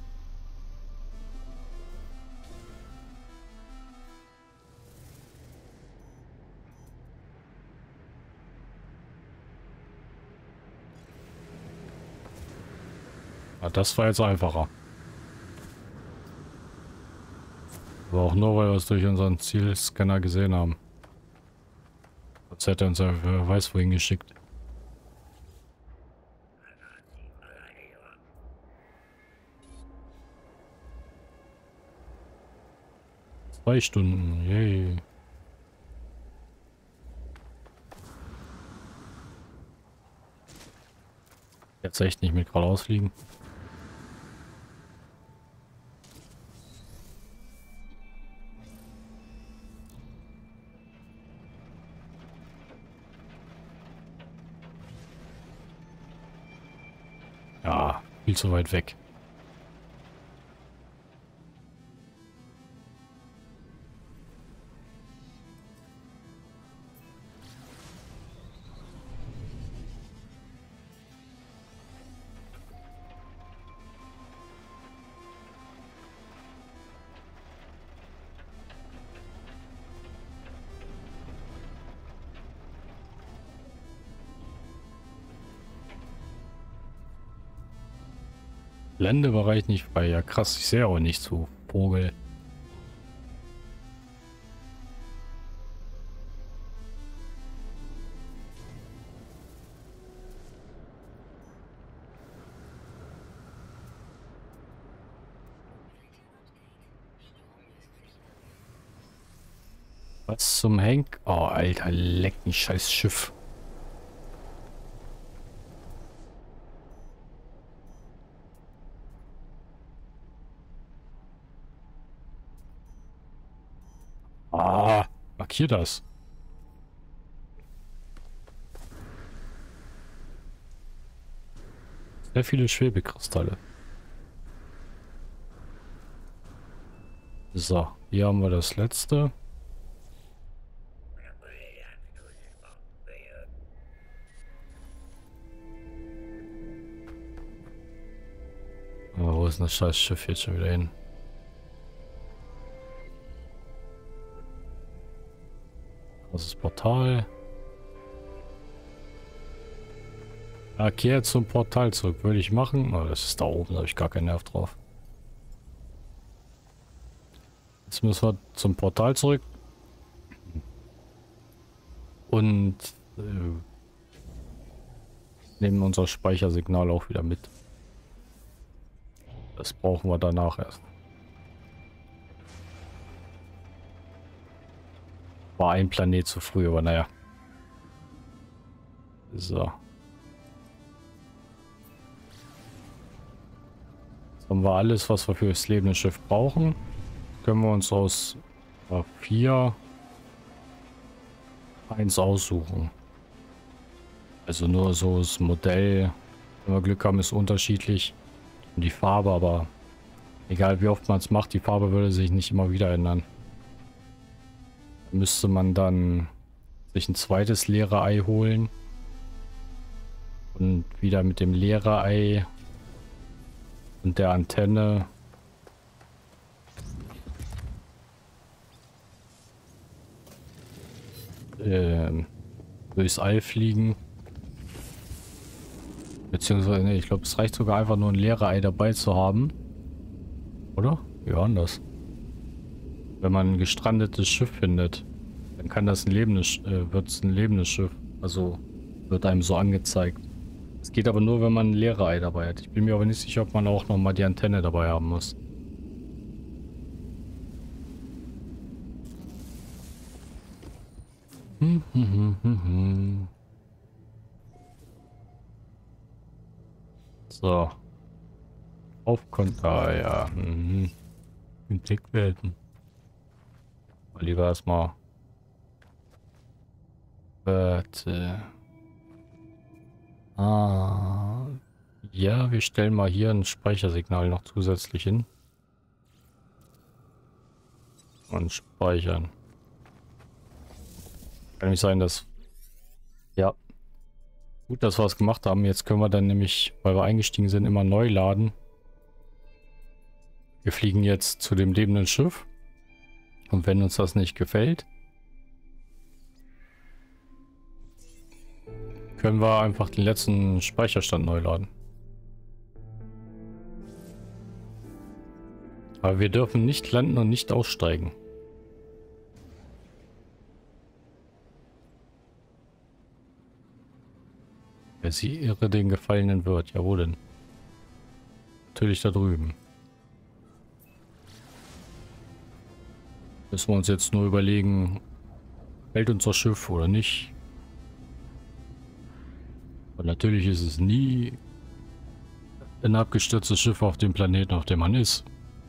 Ja, das war jetzt einfacher. Aber auch nur, weil wir es durch unseren Zielscanner gesehen haben. Sonst hätte er uns ja wer weiß wohin geschickt. Zwei Stunden, yay. Jetzt echt nicht mit geradeaus fliegen. Ja, viel zu weit weg. Landebereich nicht frei. Ja krass, ich sehe auch nicht so. Vogel. Was zum Henk? Oh, Alter, leck mich, scheiß Schiff. Ah, markier das. Sehr viele Schwebekristalle. So, hier haben wir das letzte. Aber wo ist denn das scheiß Schiff jetzt schon wieder hin? Das ist das Portal. Ja, kehr zum Portal zurück. Würde ich machen. Oh, das ist da oben, da habe ich gar keinen Nerv drauf. Jetzt müssen wir zum Portal zurück. Und nehmen unser Speichersignal auch wieder mit. Das brauchen wir danach erst. War ein Planet zu früh, aber naja. So. Jetzt haben wir alles, was wir für das lebende Schiff brauchen. Können wir uns aus 4 eins aussuchen. Also nur so das Modell, wenn wir Glück haben, ist unterschiedlich. Und die Farbe, aber egal wie oft man es macht, die Farbe würde sich nicht immer wieder ändern. Da müsste man dann sich ein zweites leere Ei holen. Und wieder mit dem leeren Ei und der Antenne durchs All fliegen. Beziehungsweise, nee, ich glaube, es reicht sogar einfach nur ein leeres Ei dabei zu haben. Oder? Wie war denn das? Wenn man ein gestrandetes Schiff findet, dann kann das ein lebendes, wird es ein lebendes Schiff. Also wird einem so angezeigt. Es geht aber nur, wenn man ein leeres Ei dabei hat. Ich bin mir aber nicht sicher, ob man auch nochmal die Antenne dabei haben muss. So. Auf Konter, ja. Blickwelten. Mal lieber erstmal. Warte. Ja, wir stellen mal hier ein Speichersignal noch zusätzlich hin. Und speichern. Kann nicht sein, dass... Ja. Gut, dass wir es gemacht haben. Jetzt können wir dann nämlich, weil wir eingestiegen sind, immer neu laden. Wir fliegen jetzt zu dem lebenden Schiff. Und wenn uns das nicht gefällt, können wir einfach den letzten Speicherstand neu laden. Aber wir dürfen nicht landen und nicht aussteigen. Wer sie irre den Gefallenen wird. Ja, wo denn? Natürlich da drüben. Müssen wir uns jetzt nur überlegen, hält unser Schiff oder nicht. Und natürlich ist es nie ein abgestürztes Schiff auf dem Planeten, auf dem man ist.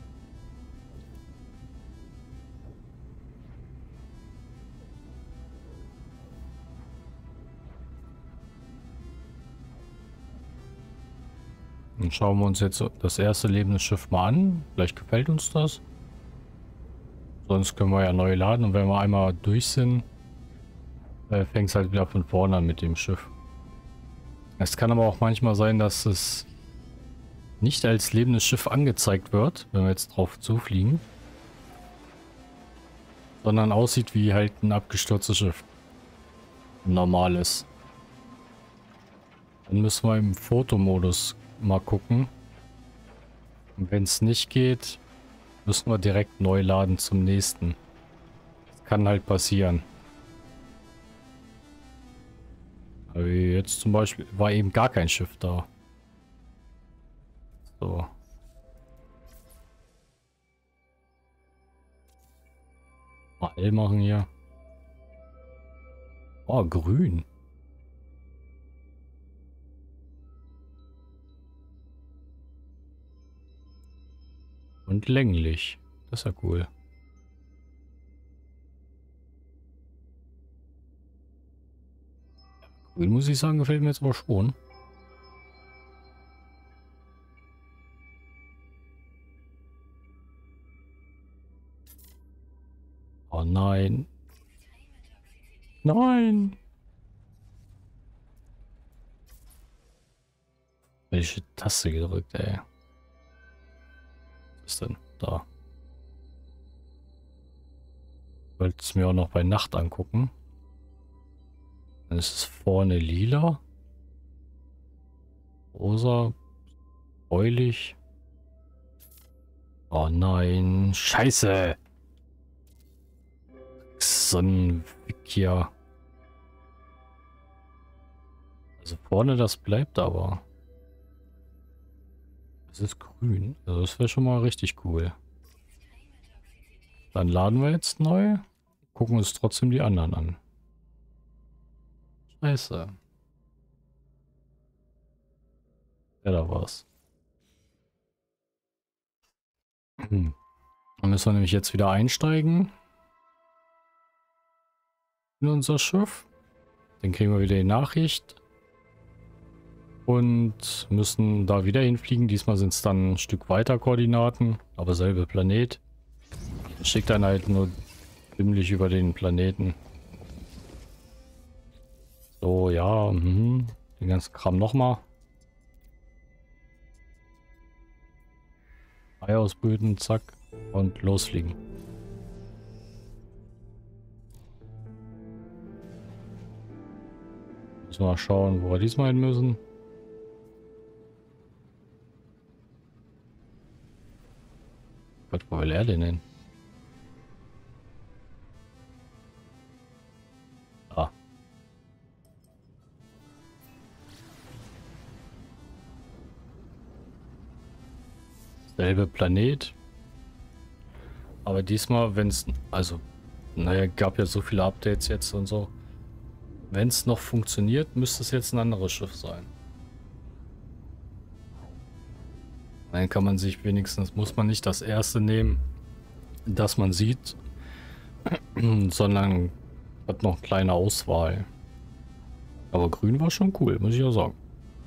Dann schauen wir uns jetzt das erste lebende Schiff mal an. Vielleicht gefällt uns das. Sonst können wir ja neu laden und wenn wir einmal durch sind, fängt es halt wieder von vorne an mit dem Schiff. Es kann aber auch manchmal sein, dass es nicht als lebendes Schiff angezeigt wird, wenn wir jetzt drauf zufliegen, sondern aussieht wie halt ein abgestürztes Schiff. Ein normales. Dann müssen wir im Fotomodus mal gucken. Und wenn es nicht geht, müssen wir direkt neu laden zum nächsten. Das kann halt passieren. Aber jetzt zum Beispiel war eben gar kein Schiff da. So. Mal L machen hier. Oh, grün. Und länglich. Das ist ja cool. Grün, muss ich sagen, gefällt mir jetzt aber schon. Oh nein. Nein. Welche Taste gedrückt, ey? Was ist denn da? Ich wollte es mir auch noch bei Nacht angucken. Dann ist es vorne lila. Rosa. Bräulich. Oh nein. Scheiße. Sonnenwikia. Also vorne das bleibt aber. Es ist grün. Also das wäre schon mal richtig cool. Dann laden wir jetzt neu. Gucken uns trotzdem die anderen an. Scheiße. Ja, da war's. Dann müssen wir nämlich jetzt wieder einsteigen. In unser Schiff. Dann kriegen wir wieder die Nachricht. und müssen da wieder hinfliegen. Diesmal sind es dann ein Stück weiter Koordinaten, aber selbe Planet. Schickt dann halt nur ziemlich über den Planeten. So, ja, den ganzen Kram nochmal. Ei ausbrüten, zack, und losfliegen. Müssen wir mal schauen, wo wir diesmal hin müssen. Gott, wo will er denn hin? Ah. Selbe Planet. Aber diesmal, wenn es, also, naja, gab ja so viele Updates jetzt und so. Wenn es noch funktioniert, müsste es jetzt ein anderes Schiff sein. Dann kann man sich wenigstens, muss man nicht das erste nehmen, das man sieht, sondern hat noch eine kleine Auswahl. Aber grün war schon cool, muss ich auch sagen.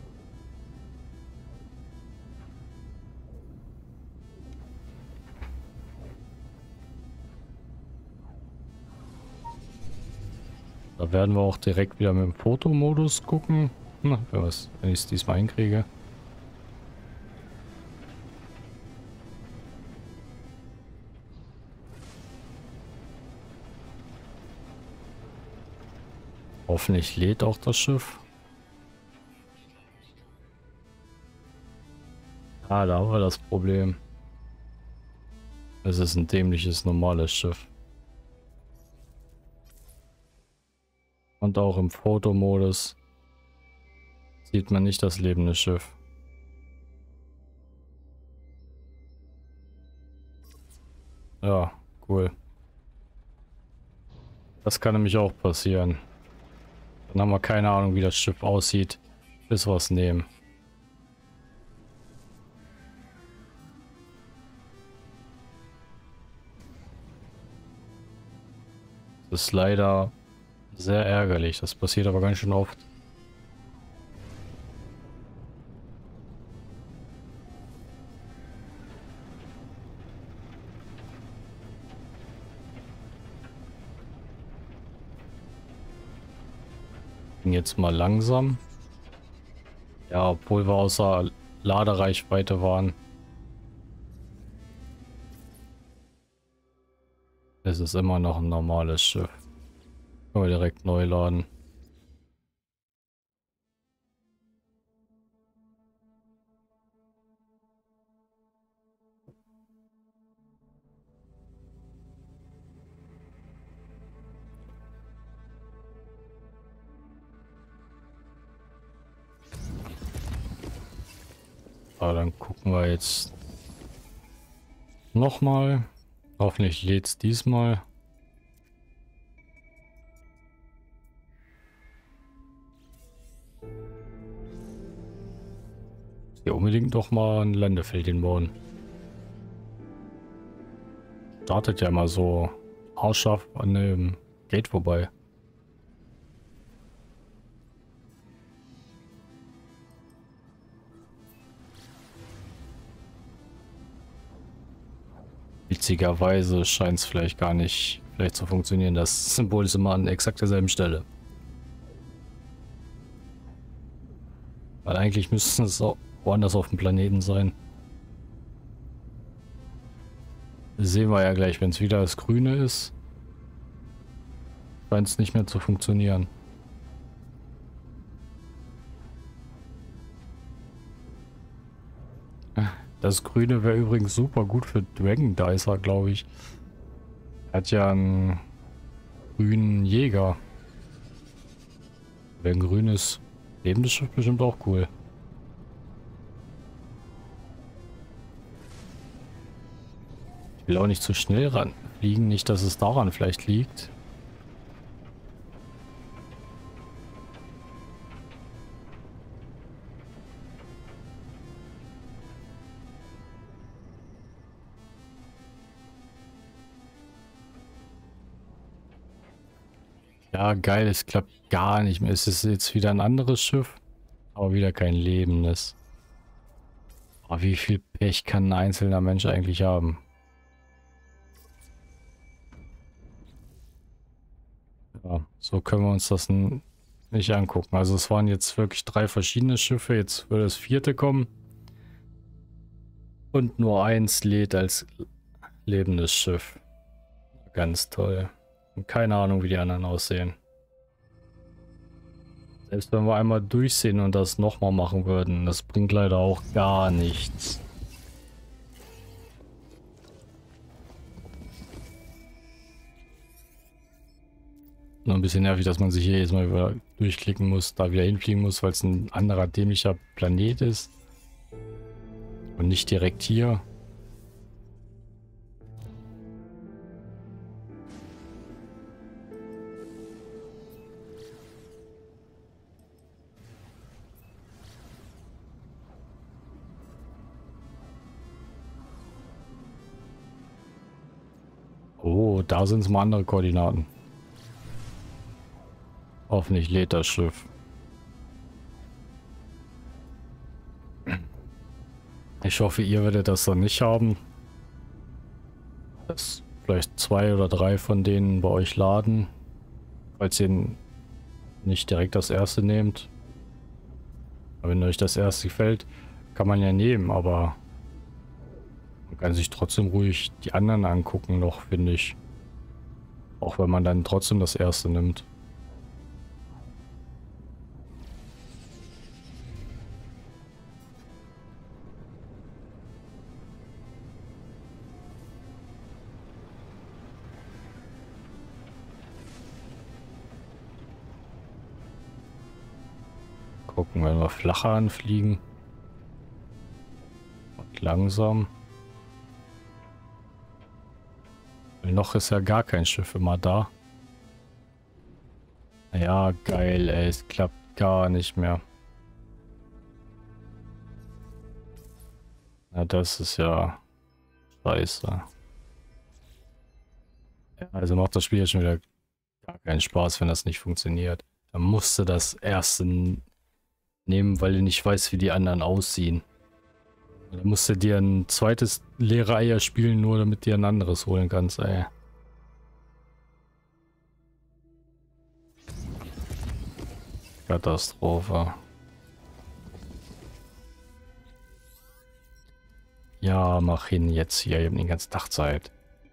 Da werden wir auch direkt wieder mit dem Fotomodus gucken. Na, wenn ich es diesmal hinkriege. Hoffentlich lädt auch das Schiff. Ah, da haben wir das Problem. Es ist ein dämliches, normales Schiff. Und auch im Fotomodus sieht man nicht das lebende Schiff. Ja, cool. Das kann nämlich auch passieren. Dann haben wir keine Ahnung, wie das Schiff aussieht, bis wir es nehmen. Das ist leider sehr ärgerlich. Das passiert aber ganz schön oft. Jetzt mal langsam. Ja, obwohl wir außer Ladereichweite waren. Es ist immer noch ein normales Schiff. Können wir direkt neu laden. Aber dann gucken wir jetzt nochmal. Hoffentlich lädt es diesmal. Hier unbedingt doch mal ein Landefeld hinbauen. Startet ja mal so haarscharf an dem Gate vorbei. Witzigerweise scheint es vielleicht gar nicht zu funktionieren. Das Symbol ist immer an exakt derselben Stelle. Weil eigentlich müsste es auch woanders auf dem Planeten sein. Das sehen wir ja gleich, wenn es wieder das Grüne ist. Scheint es nicht mehr zu funktionieren. Das Grüne wäre übrigens super gut für Dragon Dicer, glaube ich. Er hat ja einen grünen Jäger. Wäre ein grünes lebendes Schiff bestimmt auch cool. Ich will auch nicht zu schnell ranfliegen, nicht, dass es daran vielleicht liegt. Ja, geil, es klappt gar nicht mehr. Es ist jetzt wieder ein anderes Schiff. Aber wieder kein lebendes. Aber wie viel Pech kann ein einzelner Mensch eigentlich haben? Ja, so können wir uns das nicht angucken. Also es waren jetzt wirklich 3 verschiedene Schiffe. Jetzt würde das 4. kommen. Und nur eins lädt als lebendes Schiff. Ganz toll. Und keine Ahnung, wie die anderen aussehen. Selbst wenn wir einmal durchsehen und das nochmal machen würden, das bringt leider auch gar nichts. Nur ein bisschen nervig, dass man sich hier jetzt mal wieder durchklicken muss, da wieder hinfliegen muss, weil es ein anderer dämlicher Planet ist. Und nicht direkt hier. Oh, da sind es mal andere Koordinaten. Hoffentlich lädt das Schiff. Ich hoffe, ihr werdet das dann nicht haben. Dass vielleicht 2 oder 3 von denen bei euch laden. Falls ihr nicht direkt das erste nehmt. Aber wenn euch das erste gefällt, kann man ja nehmen, aber man kann sich trotzdem ruhig die anderen angucken noch, finde ich. Auch wenn man dann trotzdem das erste nimmt. Gucken, wenn wir flacher anfliegen. Und langsam. Weil noch ist ja gar kein Schiff immer da. Ja, geil, ey. Es klappt gar nicht mehr. Na, das ist ja scheiße. Ja, also macht das Spiel ja schon wieder gar keinen Spaß, wenn das nicht funktioniert. Dann musst du das erste nehmen, weil du nicht weißt, wie die anderen aussehen. Dann musst du dir ein zweites leere Eier spielen, nur damit du dir ein anderes holen kannst, ey. Katastrophe. Ja, mach hin jetzt hier, ich hab den ganzen Tag Zeit.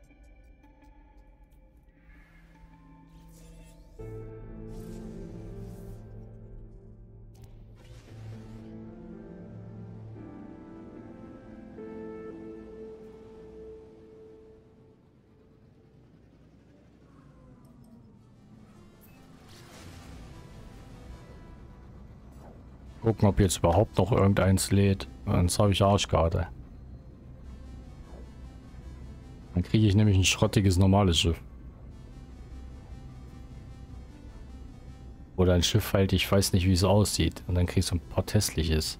Gucken, ob jetzt überhaupt noch irgendeins lädt. Sonst habe ich Arschkarte. Dann kriege ich nämlich ein schrottiges normales Schiff. Oder ein Schiff halt, ich weiß nicht, wie es aussieht. Und dann kriegst du ein paar hässliches.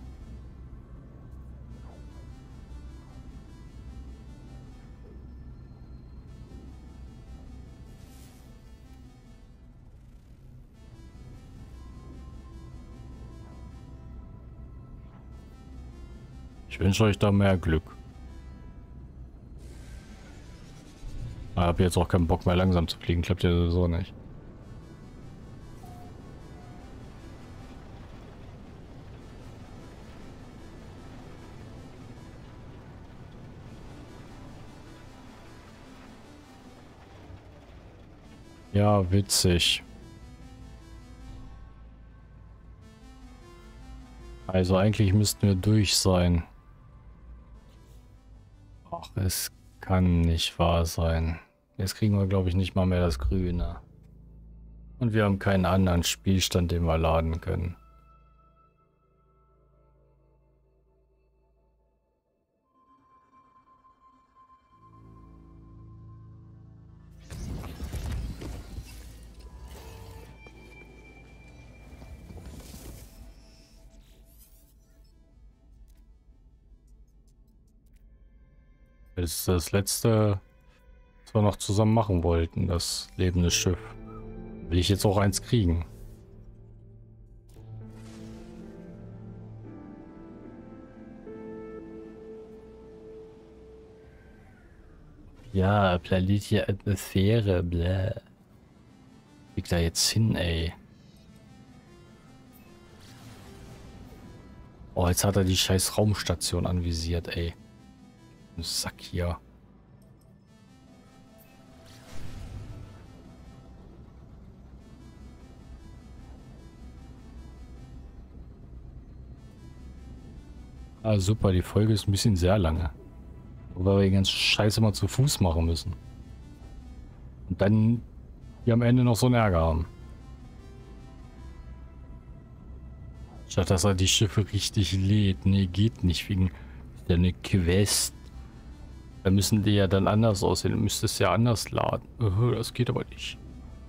Ich wünsche euch da mehr Glück. Ich habe jetzt auch keinen Bock mehr langsam zu fliegen. Klappt ja sowieso nicht. Ja, witzig. Also eigentlich müssten wir durch sein. Ach, es kann nicht wahr sein. Jetzt kriegen wir, glaube ich, nicht mal mehr das Grüne. Und wir haben keinen anderen Spielstand, den wir laden können. Das ist das letzte, was wir noch zusammen machen wollten, das lebende Schiff. Will ich jetzt auch eins kriegen? Ja, planetische Atmosphäre, bläh. Liegt da jetzt hin, ey. Oh, jetzt hat er die scheiß Raumstation anvisiert, ey. Sack hier. Ah, super, die Folge ist ein bisschen sehr lange. Weil wir die ganze Scheiße mal zu Fuß machen müssen. Und dann wir am Ende noch so einen Ärger haben. Statt dass er die Schiffe richtig lädt. Nee, geht nicht wegen eine Quest. Da müssen die ja dann anders aussehen. Du müsstest ja anders laden. Das geht aber nicht.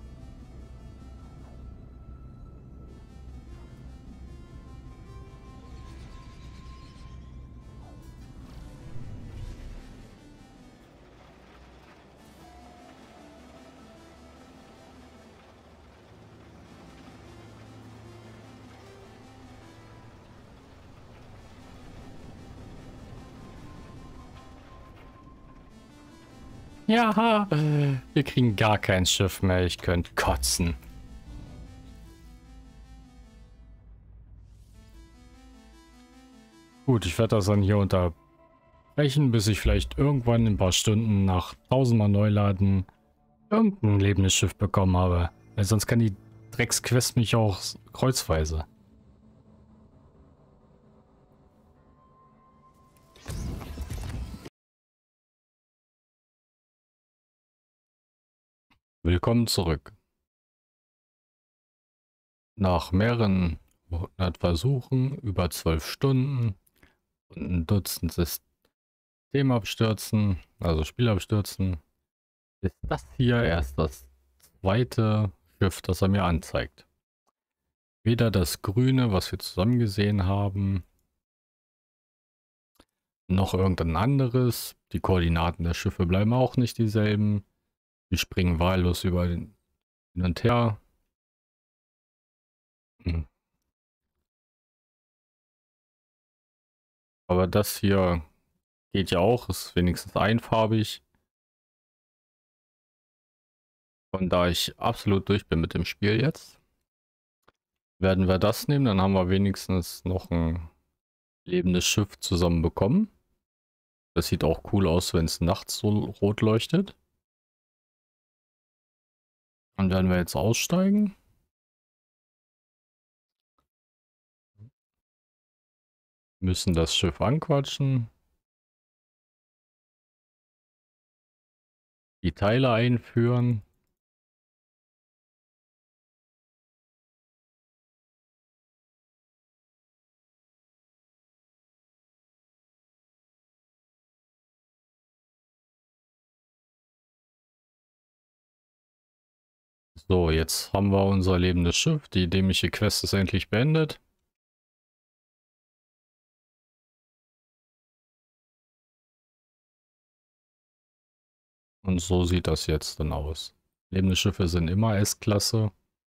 Ja, wir kriegen gar kein Schiff mehr. Ich könnte kotzen. Gut, ich werde das dann hier unterbrechen, bis ich vielleicht irgendwann in ein paar Stunden nach 1000-mal Neuladen irgendein lebendes Schiff bekommen habe. Weil sonst kann die Drecksquest mich auch kreuzweise. Willkommen zurück. Nach mehreren 100 Versuchen, über 12 Stunden und ein Dutzend Systemabstürzen, also Spielabstürzen, ist das hier erst das zweite Schiff, das er mir anzeigt. Weder das grüne, was wir zusammen gesehen haben, noch irgendein anderes. Die Koordinaten der Schiffe bleiben auch nicht dieselben. Die springen wahllos über den hin und her. Aber das hier geht ja auch, ist wenigstens einfarbig. Und da ich absolut durch bin mit dem Spiel jetzt, werden wir das nehmen. Dann haben wir wenigstens noch ein lebendes Schiff zusammen bekommen. Das sieht auch cool aus, wenn es nachts so rot leuchtet. Dann werden wir jetzt aussteigen. Müssen das Schiff anquatschen. Die Teile einführen. So, jetzt haben wir unser lebendes Schiff. Die dämliche Quest ist endlich beendet. Und so sieht das jetzt dann aus. Lebende Schiffe sind immer S-Klasse.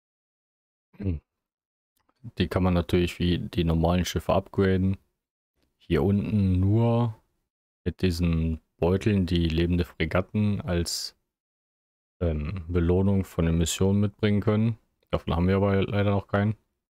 Die kann man natürlich wie die normalen Schiffe upgraden. Hier unten nur mit diesen Beuteln, die lebende Fregatten als Belohnung von den Missionen mitbringen können. Davon haben wir aber leider noch keinen.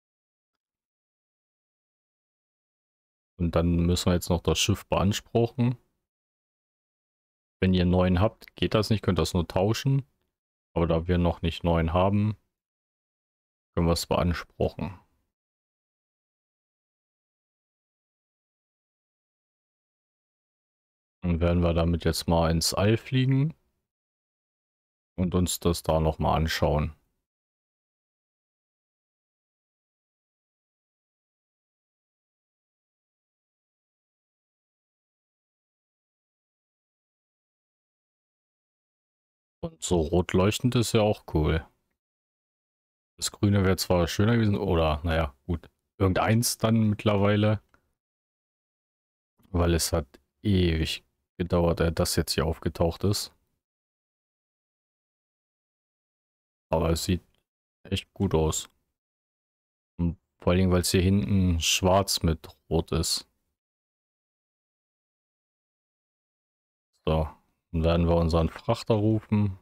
Und dann müssen wir jetzt noch das Schiff beanspruchen. Wenn ihr einen neuen habt, geht das nicht, könnt das nur tauschen. Aber da wir noch nicht neuen haben, können wir es beanspruchen. Dann werden wir damit jetzt mal ins All fliegen und uns das da nochmal anschauen. Und so rot leuchtend ist ja auch cool. Das Grüne wäre zwar schöner gewesen, oder naja, gut. Irgendeins dann mittlerweile. Weil es hat ewig gedauert, dass jetzt hier aufgetaucht ist. Aber es sieht echt gut aus. Und vor allem, weil es hier hinten schwarz mit rot ist. So, Dann werden wir unseren Frachter rufen.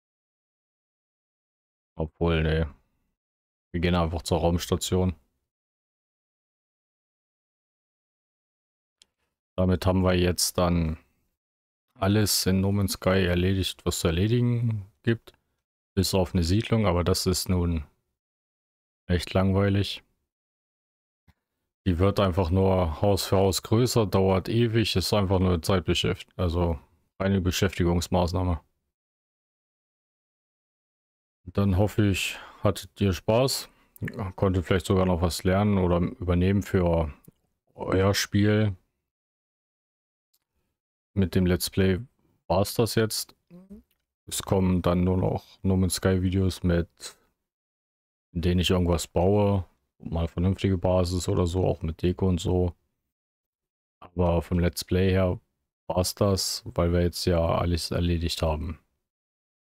Obwohl, nee. Wir gehen einfach zur Raumstation. Damit haben wir jetzt dann alles in No Man's Sky erledigt, was zu erledigen gibt. Bis auf eine Siedlung, aber das ist nun echt langweilig. Die wird einfach nur Haus für Haus größer, dauert ewig, ist einfach nur Zeitbeschäftigung, also eine Beschäftigungsmaßnahme. Dann hoffe ich, hattet ihr Spaß, konntet vielleicht sogar noch was lernen oder übernehmen für euer Spiel. Mit dem Let's Play war es das jetzt. Es kommen dann nur noch No Man's Sky Videos mit, in denen ich irgendwas baue, mal vernünftige Basis oder so, auch mit Deko und so. Aber vom Let's Play her war es das, weil wir jetzt ja alles erledigt haben.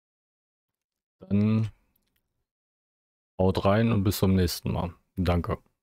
Dann haut rein und bis zum nächsten Mal. Danke.